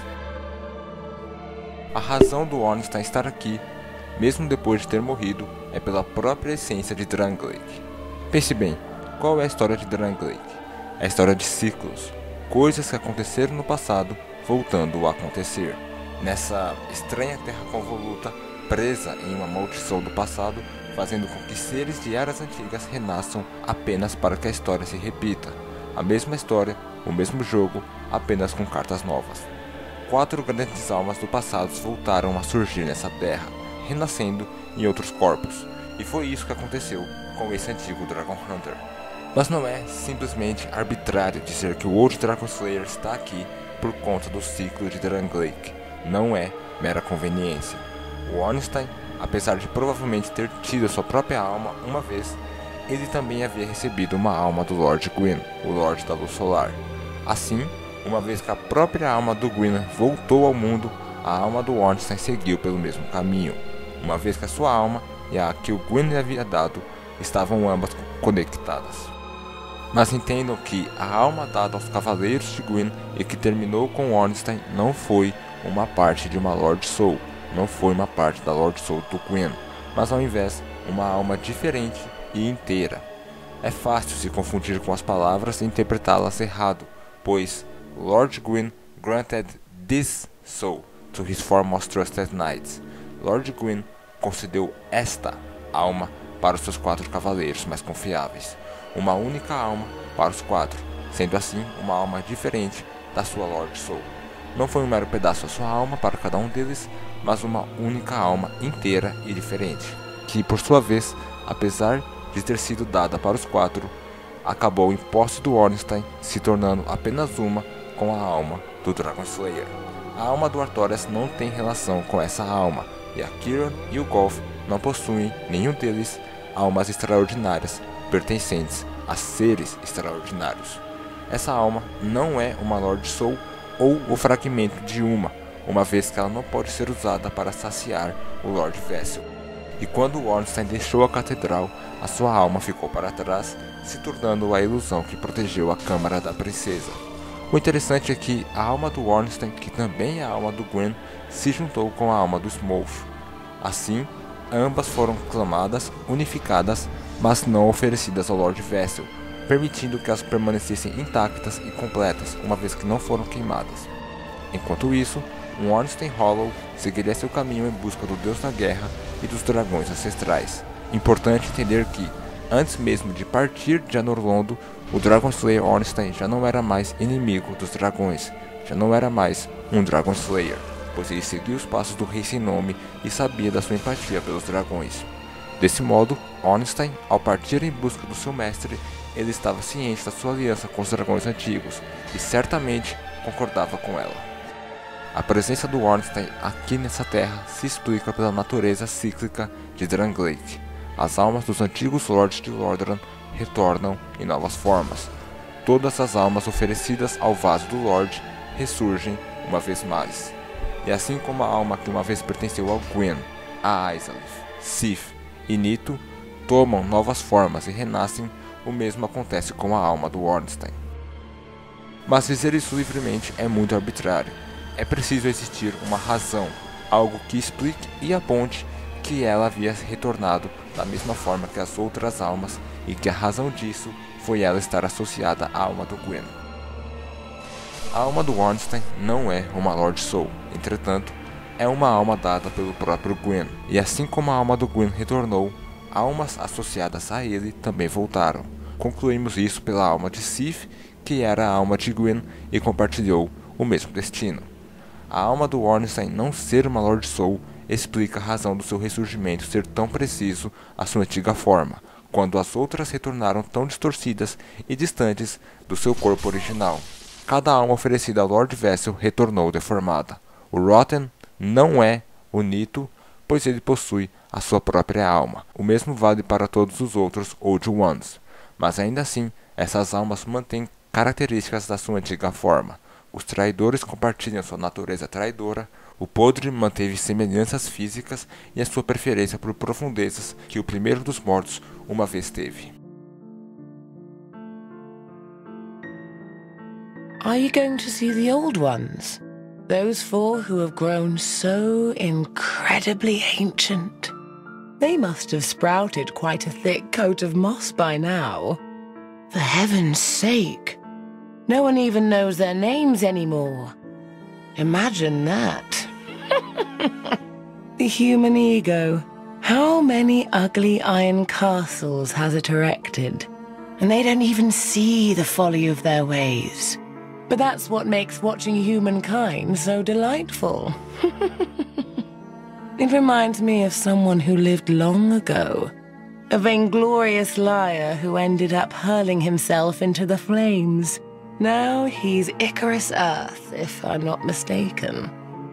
A razão do Ornstein estar aqui, mesmo depois de ter morrido, é pela própria essência de Drangleic. Pense bem, qual é a história de Drangleic? É a história de ciclos, coisas que aconteceram no passado voltando a acontecer. Nessa estranha terra convoluta, presa em uma maldição do passado, fazendo com que seres de eras antigas renasçam apenas para que a história se repita. A mesma história, o mesmo jogo, apenas com cartas novas. 4 grandes almas do passado voltaram a surgir nessa terra, renascendo em outros corpos, e foi isso que aconteceu com esse antigo Dragon Hunter. Mas não é simplesmente arbitrário dizer que o Old Dragon Slayer está aqui por conta do ciclo de Drangleic. Não é mera conveniência. O Ornstein, apesar de provavelmente ter tido a sua própria alma uma vez, ele também havia recebido uma alma do Lord Gwyn, o Lorde da Luz Solar. Assim, uma vez que a própria alma do Gwyn voltou ao mundo, a alma do Ornstein seguiu pelo mesmo caminho, uma vez que a sua alma e a que o Gwyn lhe havia dado estavam ambas conectadas. Mas entendam que a alma dada aos Cavaleiros de Gwyn e que terminou com Ornstein não foi uma parte de uma Lord Soul, não foi uma parte da Lord Soul do Gwyn, mas ao invés uma alma diferente e inteira. É fácil se confundir com as palavras e interpretá-las errado, pois Lord Gwyn granted this soul to his foremost trusted knights. Lord Gwyn concedeu esta alma para os seus 4 cavaleiros mais confiáveis, uma única alma para os 4, sendo assim uma alma diferente da sua Lord Soul. Não foi um mero pedaço da sua alma para cada um deles, mas uma única alma inteira e diferente, que por sua vez, apesar de ter sido dada para os 4, acabou em posse do Ornstein, se tornando apenas uma com a alma do Dragon Slayer. A alma do Artorias não tem relação com essa alma, e a Kiran e o Golf não possuem, nenhum deles, almas extraordinárias pertencentes a seres extraordinários. Essa alma não é uma Lord Soul ou o fragmento de uma vez que ela não pode ser usada para saciar o Lord Vessel. E quando Ornstein deixou a catedral, a sua alma ficou para trás, se tornando a ilusão que protegeu a Câmara da Princesa. O interessante é que a alma do Ornstein, que também é a alma do Gwyn, se juntou com a alma do Smolf. Assim, ambas foram clamadas, unificadas, mas não oferecidas ao Lord Vessel, permitindo que elas permanecessem intactas e completas, uma vez que não foram queimadas. Enquanto isso, um Ornstein Hollow seguiria seu caminho em busca do Deus da Guerra e dos dragões ancestrais. Importante entender que, antes mesmo de partir de Anor Londo, o Dragon Slayer Ornstein já não era mais inimigo dos dragões, já não era mais um Dragon Slayer, pois ele seguia os passos do Rei Sem Nome e sabia da sua empatia pelos dragões. Desse modo, Ornstein, ao partir em busca do seu mestre, ele estava ciente da sua aliança com os dragões antigos e certamente concordava com ela. A presença do Ornstein aqui nessa terra se explica pela natureza cíclica de Drangleic. As almas dos antigos Lords de Lordaeron retornam em novas formas. Todas as almas oferecidas ao vaso do Lorde ressurgem uma vez mais. E assim como a alma que uma vez pertenceu ao Gwyn, a Izalith, Sif e Nito tomam novas formas e renascem, o mesmo acontece com a alma do Ornstein. Mas dizer isso livremente é muito arbitrário. É preciso existir uma razão, algo que explique e aponte que ela havia retornado da mesma forma que as outras almas e que a razão disso foi ela estar associada à alma do Gwyn. A alma do Ornstein não é uma Lord Soul, entretanto, é uma alma dada pelo próprio Gwyn, e assim como a alma do Gwyn retornou, almas associadas a ele também voltaram. Concluímos isso pela alma de Sif, que era a alma de Gwyn e compartilhou o mesmo destino. A alma do Ornstein não ser uma Lord Soul explica a razão do seu ressurgimento ser tão preciso à sua antiga forma, quando as outras retornaram tão distorcidas e distantes do seu corpo original. Cada alma oferecida ao Lord Vessel retornou deformada. O Rotten não é o Nito, pois ele possui a sua própria alma. O mesmo vale para todos os outros Old Ones, mas ainda assim, essas almas mantêm características da sua antiga forma. Os traidores compartilham sua natureza traidora, o podre manteve semelhanças físicas e a sua preferência por profundezas que o primeiro dos mortos uma vez teve. Are you going to see the old ones? Those four who have grown so incredibly ancient. They must have sprouted quite a thick coat of moss by now. For heaven's sake. No one even knows their names anymore. Imagine that. The human ego. How many ugly iron castles has it erected? And they don't even see the folly of their ways. But that's what makes watching humankind so delightful. It reminds me of someone who lived long ago. A vainglorious liar who ended up hurling himself into the flames. Now he's Icarus Earth, if I'm not mistaken.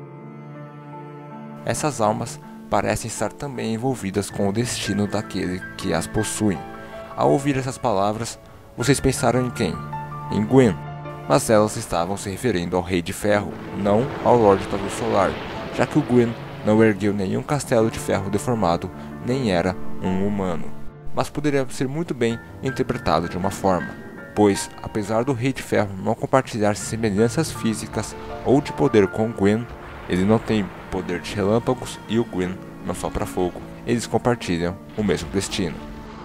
Essas almas parecem estar também envolvidas com o destino daquele que as possui. Ao ouvir essas palavras, vocês pensaram em quem? Em Gwyn. Mas elas estavam se referindo ao Rei de Ferro, não ao Lorde da Luz Solar, já que o Gwyn não ergueu nenhum castelo de ferro deformado, nem era um humano. Mas poderia ser muito bem interpretado de uma forma, pois, apesar do Rei de Ferro não compartilhar semelhanças físicas ou de poder com Gwyn, ele não tem poder de relâmpagos e o Gwyn não sopra fogo. Eles compartilham o mesmo destino.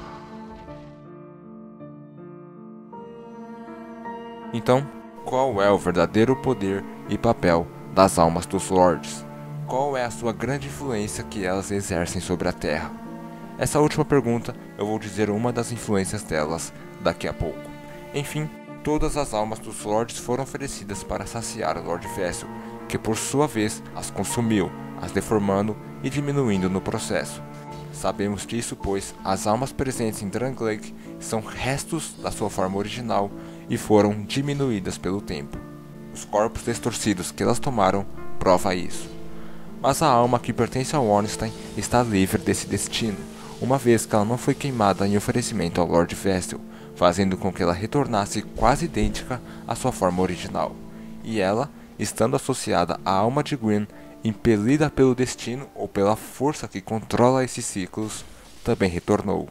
Então, qual é o verdadeiro poder e papel das almas dos Lords? Qual é a sua grande influência que elas exercem sobre a Terra? Essa última pergunta eu vou dizer uma das influências delas daqui a pouco. Enfim, todas as almas dos Lords foram oferecidas para saciar o Lord Vessel, que por sua vez as consumiu, as deformando e diminuindo no processo. Sabemos disso pois as almas presentes em Drangleic são restos da sua forma original e foram diminuídas pelo tempo. Os corpos distorcidos que elas tomaram prova isso. Mas a alma que pertence ao Ornstein está livre desse destino, uma vez que ela não foi queimada em oferecimento ao Lord Vessel, fazendo com que ela retornasse quase idêntica à sua forma original. E ela, estando associada à alma de Gwyn, impelida pelo destino ou pela força que controla esses ciclos, também retornou.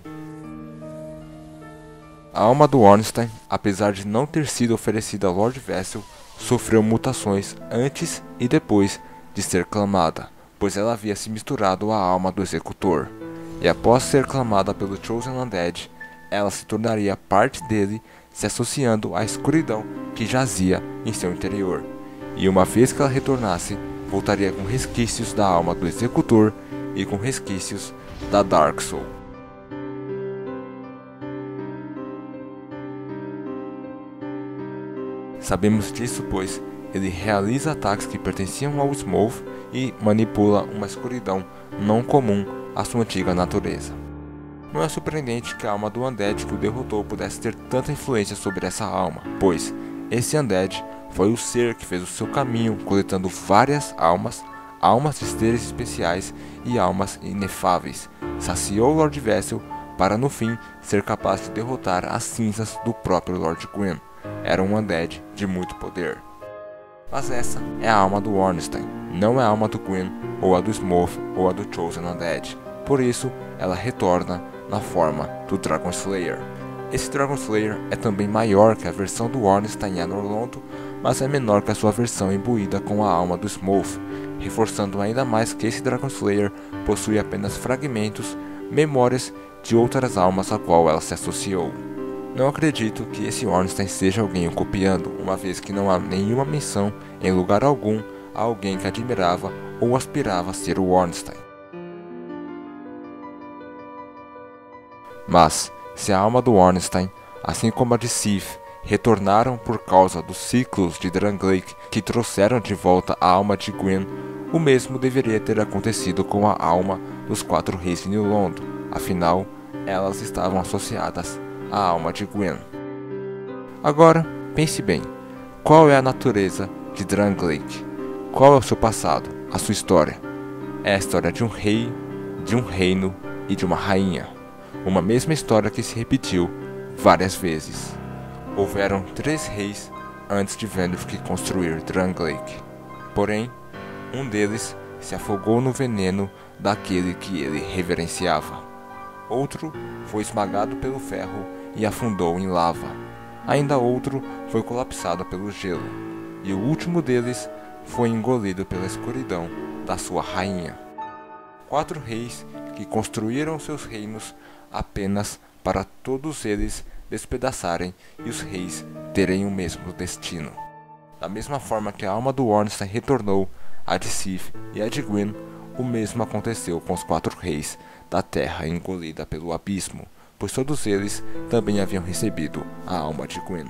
A alma do Ornstein, apesar de não ter sido oferecida ao Lord Vessel, sofreu mutações antes e depois de ser clamada, pois ela havia se misturado à alma do Executor, e após ser clamada pelo Chosen Undead, ela se tornaria parte dele, se associando à escuridão que jazia em seu interior, e uma vez que ela retornasse, voltaria com resquícios da alma do Executor e com resquícios da Dark Soul. Sabemos disso pois ele realiza ataques que pertenciam ao Smough e manipula uma escuridão não comum à sua antiga natureza. Não é surpreendente que a alma do Undead que o derrotou pudesse ter tanta influência sobre essa alma, pois esse Undead foi o ser que fez o seu caminho coletando várias almas, almas de seres especiais e almas inefáveis, saciou Lord Vessel para no fim ser capaz de derrotar as cinzas do próprio Lord Gwyn. Era um Undead de muito poder. Mas essa é a alma do Ornstein, não é a alma do Gwyn, ou a do Smough, ou a do Chosen Undead. Por isso, ela retorna na forma do Dragon Slayer. Esse Dragon Slayer é também maior que a versão do Ornstein em Anor Londo, mas é menor que a sua versão imbuída com a alma do Smough, reforçando ainda mais que esse Dragon Slayer possui apenas fragmentos, memórias de outras almas a qual ela se associou. Não acredito que esse Ornstein seja alguém o copiando, uma vez que não há nenhuma menção em lugar algum a alguém que admirava ou aspirava a ser o Ornstein. Mas, se a alma do Ornstein, assim como a de Sif, retornaram por causa dos ciclos de Drangleic que trouxeram de volta a alma de Gwyn, o mesmo deveria ter acontecido com a alma dos 4 reis de New Londo, afinal, elas estavam associadas à alma de Gwyn. Agora, pense bem, qual é a natureza de Drangleic? Qual é o seu passado, a sua história? É a história de um rei, de um reino e de uma rainha. Uma mesma história que se repetiu várias vezes. Houveram 3 reis antes de Vendrick construir Drangleic. Porém, um deles se afogou no veneno daquele que ele reverenciava. Outro foi esmagado pelo ferro e afundou em lava. Ainda outro foi colapsado pelo gelo. E o último deles foi engolido pela escuridão da sua rainha. 4 reis que construíram seus reinos apenas para todos eles despedaçarem e os reis terem o mesmo destino. Da mesma forma que a alma do Ornstein retornou, a de Sif e a de Gwyn, o mesmo aconteceu com os 4 reis da terra engolida pelo abismo, pois todos eles também haviam recebido a alma de Gwyn.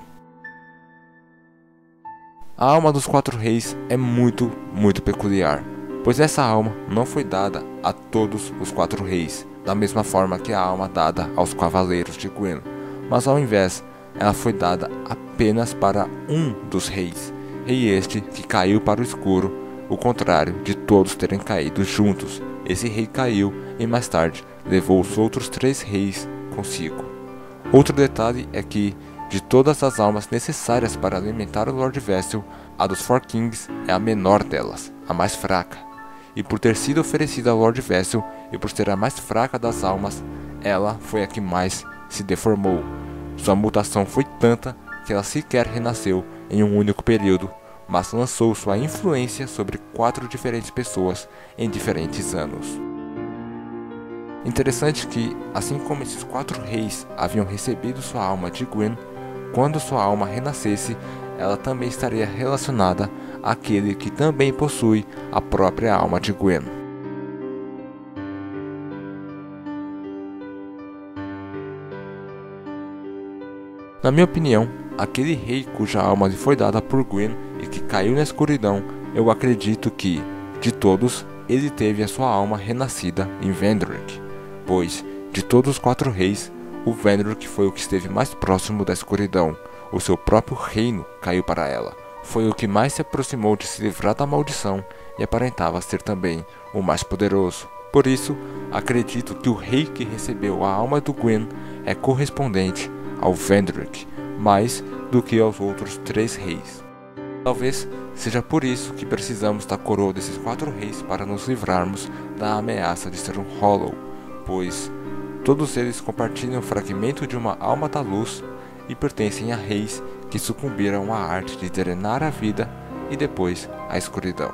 A alma dos 4 reis é muito peculiar, pois essa alma não foi dada a todos os 4 reis, da mesma forma que a alma dada aos cavaleiros de Gwyn, mas ao invés, ela foi dada apenas para um dos reis, rei este que caiu para o escuro, o contrário de todos terem caído juntos. Esse rei caiu e mais tarde levou os outros 3 reis consigo. Outro detalhe é que, de todas as almas necessárias para alimentar o Lord Vessel, a dos 4 Kings é a menor delas, a mais fraca. E por ter sido oferecida ao Lord Vessel e por ser a mais fraca das almas, ela foi a que mais se deformou. Sua mutação foi tanta que ela sequer renasceu em um único período, mas lançou sua influência sobre 4 diferentes pessoas em diferentes anos. Interessante que, assim como esses 4 reis haviam recebido sua alma de Gwyn, quando sua alma renascesse, ela também estaria relacionada àquele que também possui a própria alma de Gwyn. Na minha opinião, aquele rei cuja alma lhe foi dada por Gwyn e que caiu na escuridão, eu acredito que, de todos, ele teve a sua alma renascida em Vendrick, pois, de todos os 4 reis, o Vendrick foi o que esteve mais próximo da escuridão. O seu próprio reino caiu para ela. Foi o que mais se aproximou de se livrar da maldição e aparentava ser também o mais poderoso. Por isso, acredito que o rei que recebeu a alma do Gwyn é correspondente ao Vendrick, mais do que aos outros 3 reis. Talvez seja por isso que precisamos da coroa desses 4 reis para nos livrarmos da ameaça de ser um Hollow, pois todos eles compartilham o fragmento de uma alma da luz e pertencem a reis que sucumbiram à arte de drenar a vida e depois a escuridão.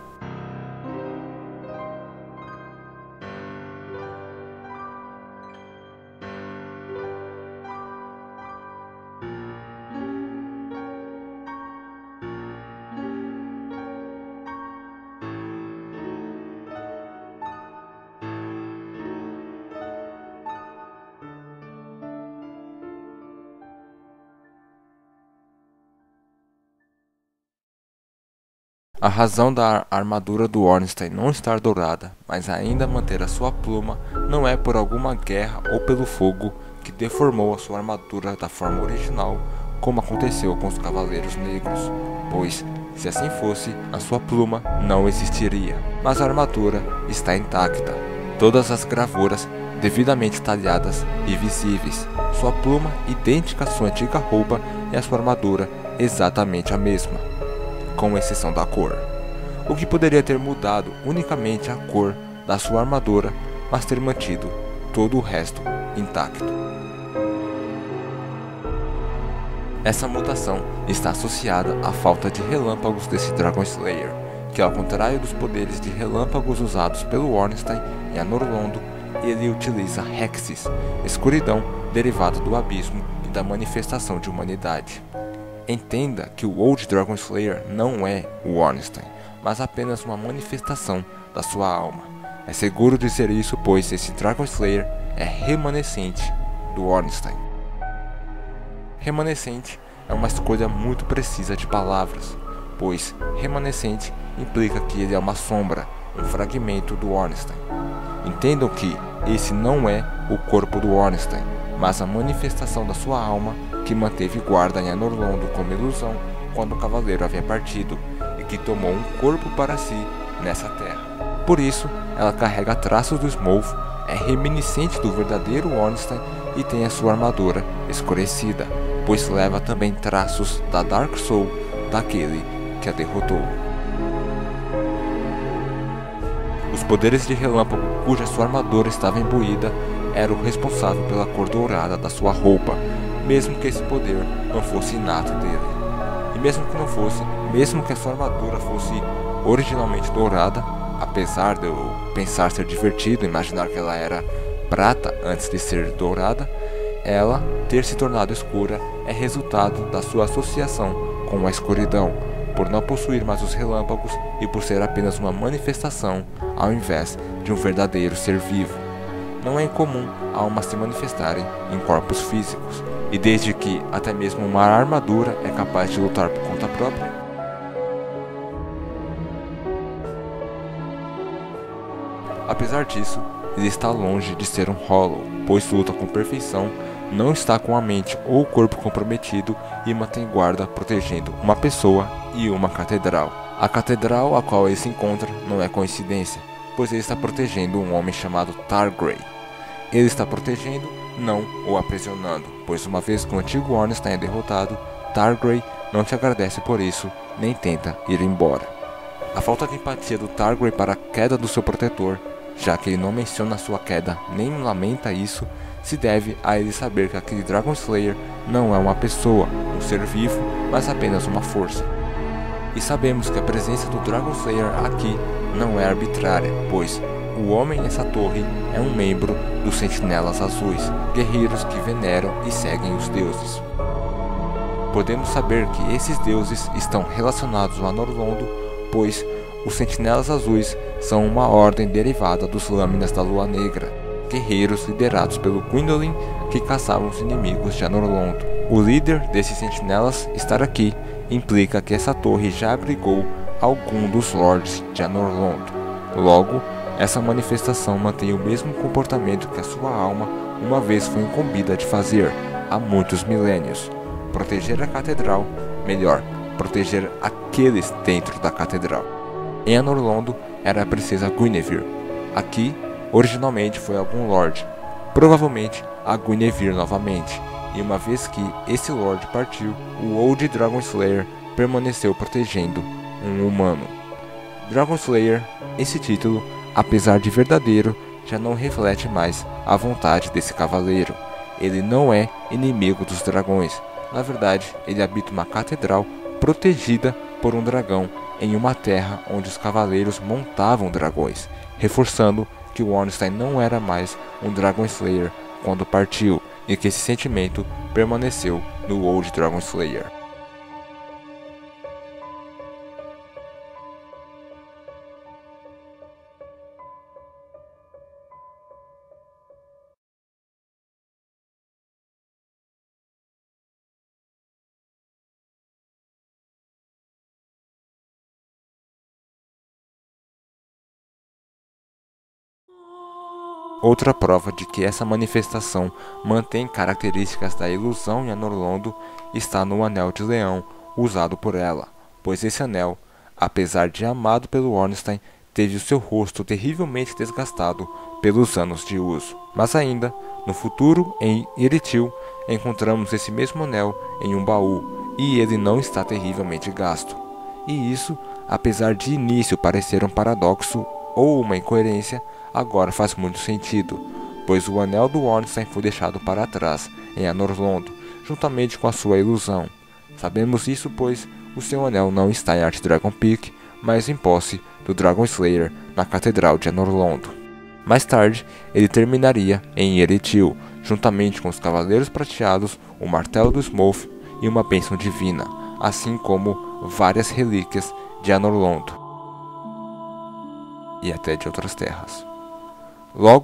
A razão da armadura do Ornstein não estar dourada, mas ainda manter a sua pluma, não é por alguma guerra ou pelo fogo que deformou a sua armadura da forma original, como aconteceu com os Cavaleiros Negros, pois, se assim fosse, a sua pluma não existiria. Mas a armadura está intacta, todas as gravuras devidamente talhadas e visíveis, sua pluma idêntica à sua antiga roupa e a sua armadura exatamente a mesma, com exceção da cor, o que poderia ter mudado unicamente a cor da sua armadura, mas ter mantido todo o resto intacto. Essa mutação está associada à falta de relâmpagos desse Dragon Slayer, que ao contrário dos poderes de relâmpagos usados pelo Ornstein e a Norlondo, ele utiliza Hexis, escuridão derivada do abismo e da manifestação de humanidade. Entenda que o Old Dragon Slayer não é o Ornstein, mas apenas uma manifestação da sua alma. É seguro dizer isso, pois esse Dragon Slayer é remanescente do Ornstein. Remanescente é uma escolha muito precisa de palavras, pois remanescente implica que ele é uma sombra, um fragmento do Ornstein. Entendam que esse não é o corpo do Ornstein, mas a manifestação da sua alma que manteve guarda em Anor Londo como ilusão quando o cavaleiro havia partido e que tomou um corpo para si nessa terra. Por isso, ela carrega traços do Smough, é reminiscente do verdadeiro Ornstein e tem a sua armadura escurecida, pois leva também traços da Dark Soul daquele que a derrotou. Os poderes de relâmpago cuja sua armadura estava imbuída eram o responsável pela cor dourada da sua roupa, mesmo que esse poder não fosse inato dele. E mesmo que não fosse, mesmo que a sua armadura fosse originalmente dourada, apesar de eu pensar ser divertido imaginar que ela era prata antes de ser dourada, ela ter se tornado escura é resultado da sua associação com a escuridão, por não possuir mais os relâmpagos e por ser apenas uma manifestação ao invés de um verdadeiro ser vivo. Não é incomum almas se manifestarem em corpos físicos, e desde que até mesmo uma armadura é capaz de lutar por conta própria, apesar disso, ele está longe de ser um Hollow, pois luta com perfeição, não está com a mente ou o corpo comprometido e mantém guarda protegendo uma pessoa e uma catedral. A catedral a qual ele se encontra não é coincidência, pois ele está protegendo um homem chamado Targrey. Ele está protegendo, não o aprisionando, pois uma vez que o antigo Ornstein é derrotado, Targrey não te agradece por isso, nem tenta ir embora. A falta de empatia do Targrey para a queda do seu protetor, já que ele não menciona sua queda nem lamenta isso, se deve a ele saber que aquele Dragon Slayer não é uma pessoa, um ser vivo, mas apenas uma força. E sabemos que a presença do Dragon Slayer aqui não é arbitrária, pois o homem nessa torre é um membro dos Sentinelas Azuis, guerreiros que veneram e seguem os deuses. Podemos saber que esses deuses estão relacionados ao Anor Londo, pois os Sentinelas Azuis são uma ordem derivada dos Lâminas da Lua Negra, guerreiros liderados pelo Gwyndolin que caçavam os inimigos de Anor Londo. O líder desses sentinelas estar aqui implica que essa torre já abrigou algum dos Lords de Anor Londo. Logo, essa manifestação mantém o mesmo comportamento que a sua alma uma vez foi incumbida de fazer, há muitos milênios: proteger a catedral, melhor, proteger aqueles dentro da catedral. Em Anor Londo era a princesa Guinevere. Aqui, originalmente foi algum Lorde, provavelmente a Guinevere novamente, e uma vez que esse Lorde partiu, o Old Dragon Slayer permaneceu protegendo um humano. Dragon Slayer, esse título, apesar de verdadeiro, já não reflete mais a vontade desse cavaleiro. Ele não é inimigo dos dragões. Na verdade, ele habita uma catedral protegida por um dragão em uma terra onde os cavaleiros montavam dragões, reforçando que o Ornstein não era mais um Dragon Slayer quando partiu, e que esse sentimento permaneceu no Old Dragon Slayer. Outra prova de que essa manifestação mantém características da ilusão em Anor Londo está no Anel de Leão usado por ela, pois esse anel, apesar de amado pelo Ornstein, teve o seu rosto terrivelmente desgastado pelos anos de uso. Mas ainda, no futuro, em Erittil, encontramos esse mesmo anel em um baú, e ele não está terrivelmente gasto. E isso, apesar de início parecer um paradoxo ou uma incoerência, agora faz muito sentido, pois o anel do Ornstein foi deixado para trás em Anor Londo, juntamente com a sua ilusão. Sabemos isso pois o seu anel não está em Art Dragon Peak, mas em posse do Dragon Slayer na Catedral de Anor Londo. Mais tarde, ele terminaria em Erittil, juntamente com os Cavaleiros Prateados, o Martelo do Smough e uma bênção divina, assim como várias relíquias de Anor Londo e até de outras terras. Logo,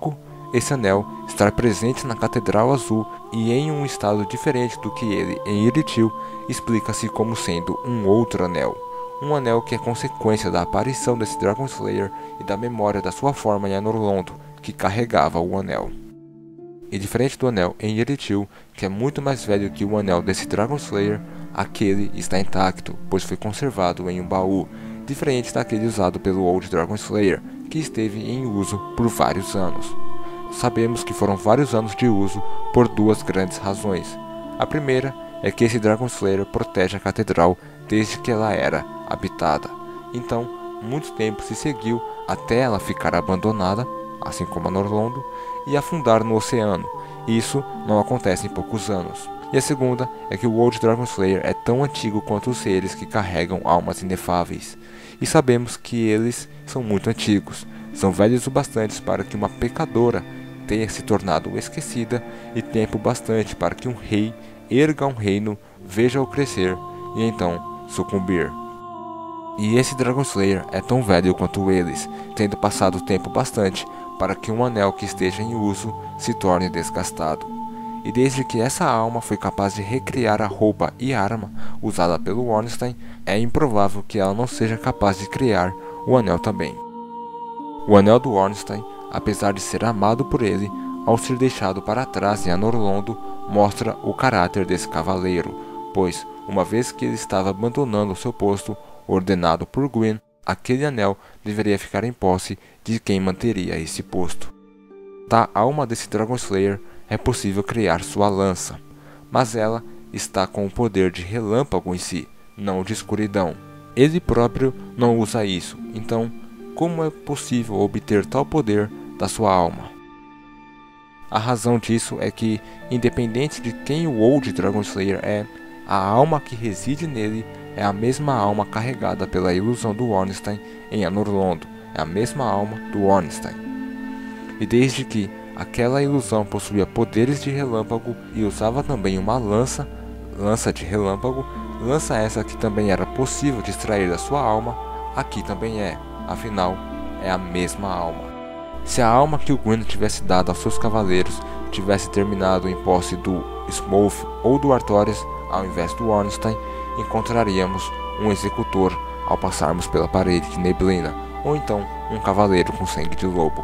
esse anel estar presente na Catedral Azul e em um estado diferente do que ele em Irithyll, explica-se como sendo um outro anel. Um anel que é consequência da aparição desse Dragon Slayer e da memória da sua forma em Anor Londo, que carregava o anel. E diferente do anel em Irithyll, que é muito mais velho que o anel desse Dragon Slayer, aquele está intacto, pois foi conservado em um baú, diferente daquele usado pelo Old Dragon Slayer, que esteve em uso por vários anos. Sabemos que foram vários anos de uso por duas grandes razões. A primeira é que esse Dragon Slayer protege a catedral desde que ela era habitada. Então, muito tempo se seguiu até ela ficar abandonada, assim como Anor Londo, e afundar no oceano. Isso não acontece em poucos anos. E a segunda é que o Old Dragon Slayer é tão antigo quanto os seres que carregam almas inefáveis. E sabemos que eles são muito antigos, são velhos o bastante para que uma pecadora tenha se tornado esquecida e tempo bastante para que um rei erga um reino, veja-o crescer e então sucumbir. E esse Dragon Slayer é tão velho quanto eles, tendo passado tempo bastante para que um anel que esteja em uso se torne desgastado. E desde que essa alma foi capaz de recriar a roupa e arma usada pelo Ornstein, é improvável que ela não seja capaz de criar o anel também. O anel do Ornstein, apesar de ser amado por ele, ao ser deixado para trás em Anor Londo, mostra o caráter desse cavaleiro, pois, uma vez que ele estava abandonando seu posto, ordenado por Gwyn, aquele anel deveria ficar em posse de quem manteria esse posto. Da alma desse Dragon Slayer é possível criar sua lança, mas ela está com o poder de relâmpago em si, não de escuridão. Ele próprio não usa isso, então como é possível obter tal poder da sua alma? A razão disso é que, independente de quem o Old Dragon Slayer é, a alma que reside nele é a mesma alma carregada pela ilusão do Ornstein em Anor Londo, é a mesma alma do Ornstein. E desde que aquela ilusão possuía poderes de relâmpago e usava também uma lança de relâmpago, lança essa que também era possível de extrair da sua alma, aqui também é, afinal, é a mesma alma. Se a alma que o Gwyn tivesse dado aos seus cavaleiros tivesse terminado em posse do Smough ou do Artorias, ao invés do Ornstein, encontraríamos um executor ao passarmos pela parede de neblina, ou então um cavaleiro com sangue de lobo.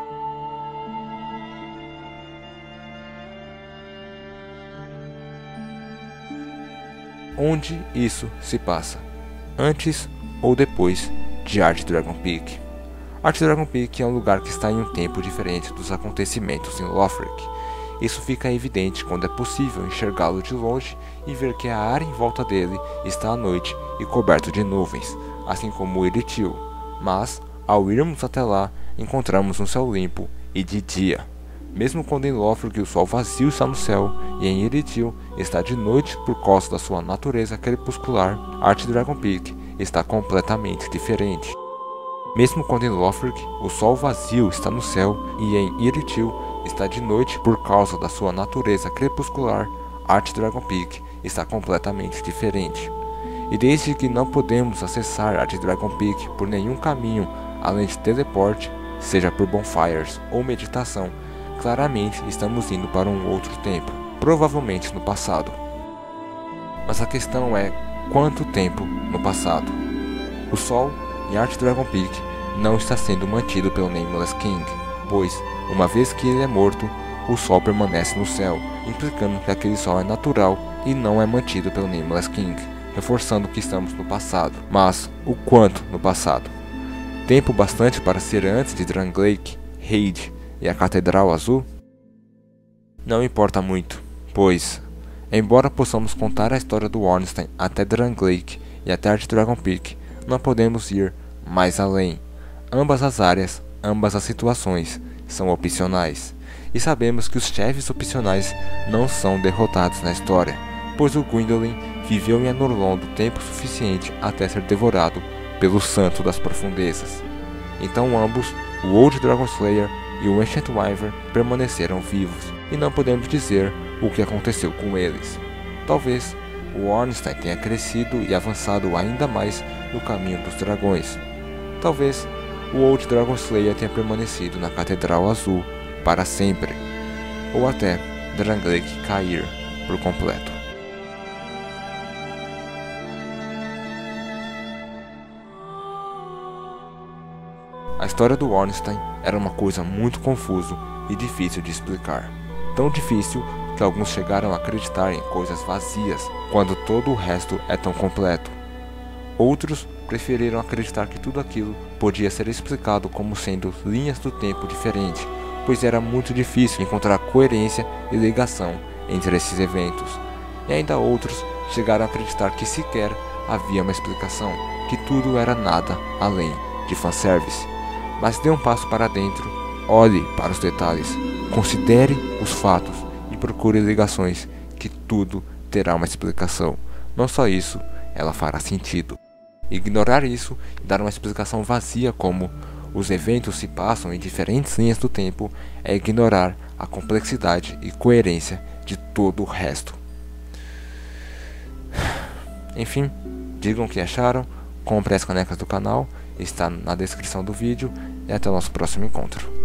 Onde isso se passa? Antes ou depois de Ard Dragon Peak? Ard Dragon Peak é um lugar que está em um tempo diferente dos acontecimentos em Lothric. Isso fica evidente quando é possível enxergá-lo de longe e ver que a área em volta dele está à noite e coberto de nuvens, assim como Irithyll. Mas, ao irmos até lá, encontramos um céu limpo e de dia. Mesmo quando em Lothric o sol vazio está no céu e em Irithyll está de noite por causa da sua natureza crepuscular, Ard Dragon Peak está completamente diferente. Mesmo quando em Lothric o sol vazio está no céu e em Irithyll está de noite por causa da sua natureza crepuscular, Ard Dragon Peak está completamente diferente. E desde que não podemos acessar Ard Dragon Peak por nenhum caminho além de teleporte, seja por bonfires ou meditação, claramente estamos indo para um outro tempo, provavelmente no passado. Mas a questão é, quanto tempo no passado? O Sol em Ard Dragon Peak não está sendo mantido pelo Nameless King, pois, uma vez que ele é morto, o Sol permanece no céu, implicando que aquele Sol é natural e não é mantido pelo Nameless King, reforçando que estamos no passado. Mas, o quanto no passado? Tempo bastante para ser antes de Drangleic, Raid e a Catedral Azul? Não importa muito, pois, embora possamos contar a história do Ornstein até Drangleic e até Ard Dragon Peak, não podemos ir mais além. Ambas as áreas, ambas as situações, são opcionais. E sabemos que os chefes opcionais não são derrotados na história, pois o Gwyndolin viveu em Anor Londo tempo suficiente até ser devorado pelo Santo das Profundezas. Então ambos, o Old Dragon Slayer e o Ancient Wyvern, permaneceram vivos, e não podemos dizer o que aconteceu com eles. Talvez o Ornstein tenha crescido e avançado ainda mais no caminho dos dragões. Talvez o Old Dragon Slayer tenha permanecido na Catedral Azul para sempre, ou até Drangleic cair por completo. A história do Ornstein era uma coisa muito confusa e difícil de explicar. Tão difícil que alguns chegaram a acreditar em coisas vazias, quando todo o resto é tão completo. Outros preferiram acreditar que tudo aquilo podia ser explicado como sendo linhas do tempo diferentes, pois era muito difícil encontrar coerência e ligação entre esses eventos. E ainda outros chegaram a acreditar que sequer havia uma explicação, que tudo era nada além de fanservice. Mas dê um passo para dentro, olhe para os detalhes, considere os fatos e procure ligações, que tudo terá uma explicação. Não só isso, ela fará sentido. Ignorar isso e dar uma explicação vazia como os eventos se passam em diferentes linhas do tempo é ignorar a complexidade e coerência de todo o resto. Enfim, digam o que acharam, comprem as canecas do canal, está na descrição do vídeo e até o nosso próximo encontro.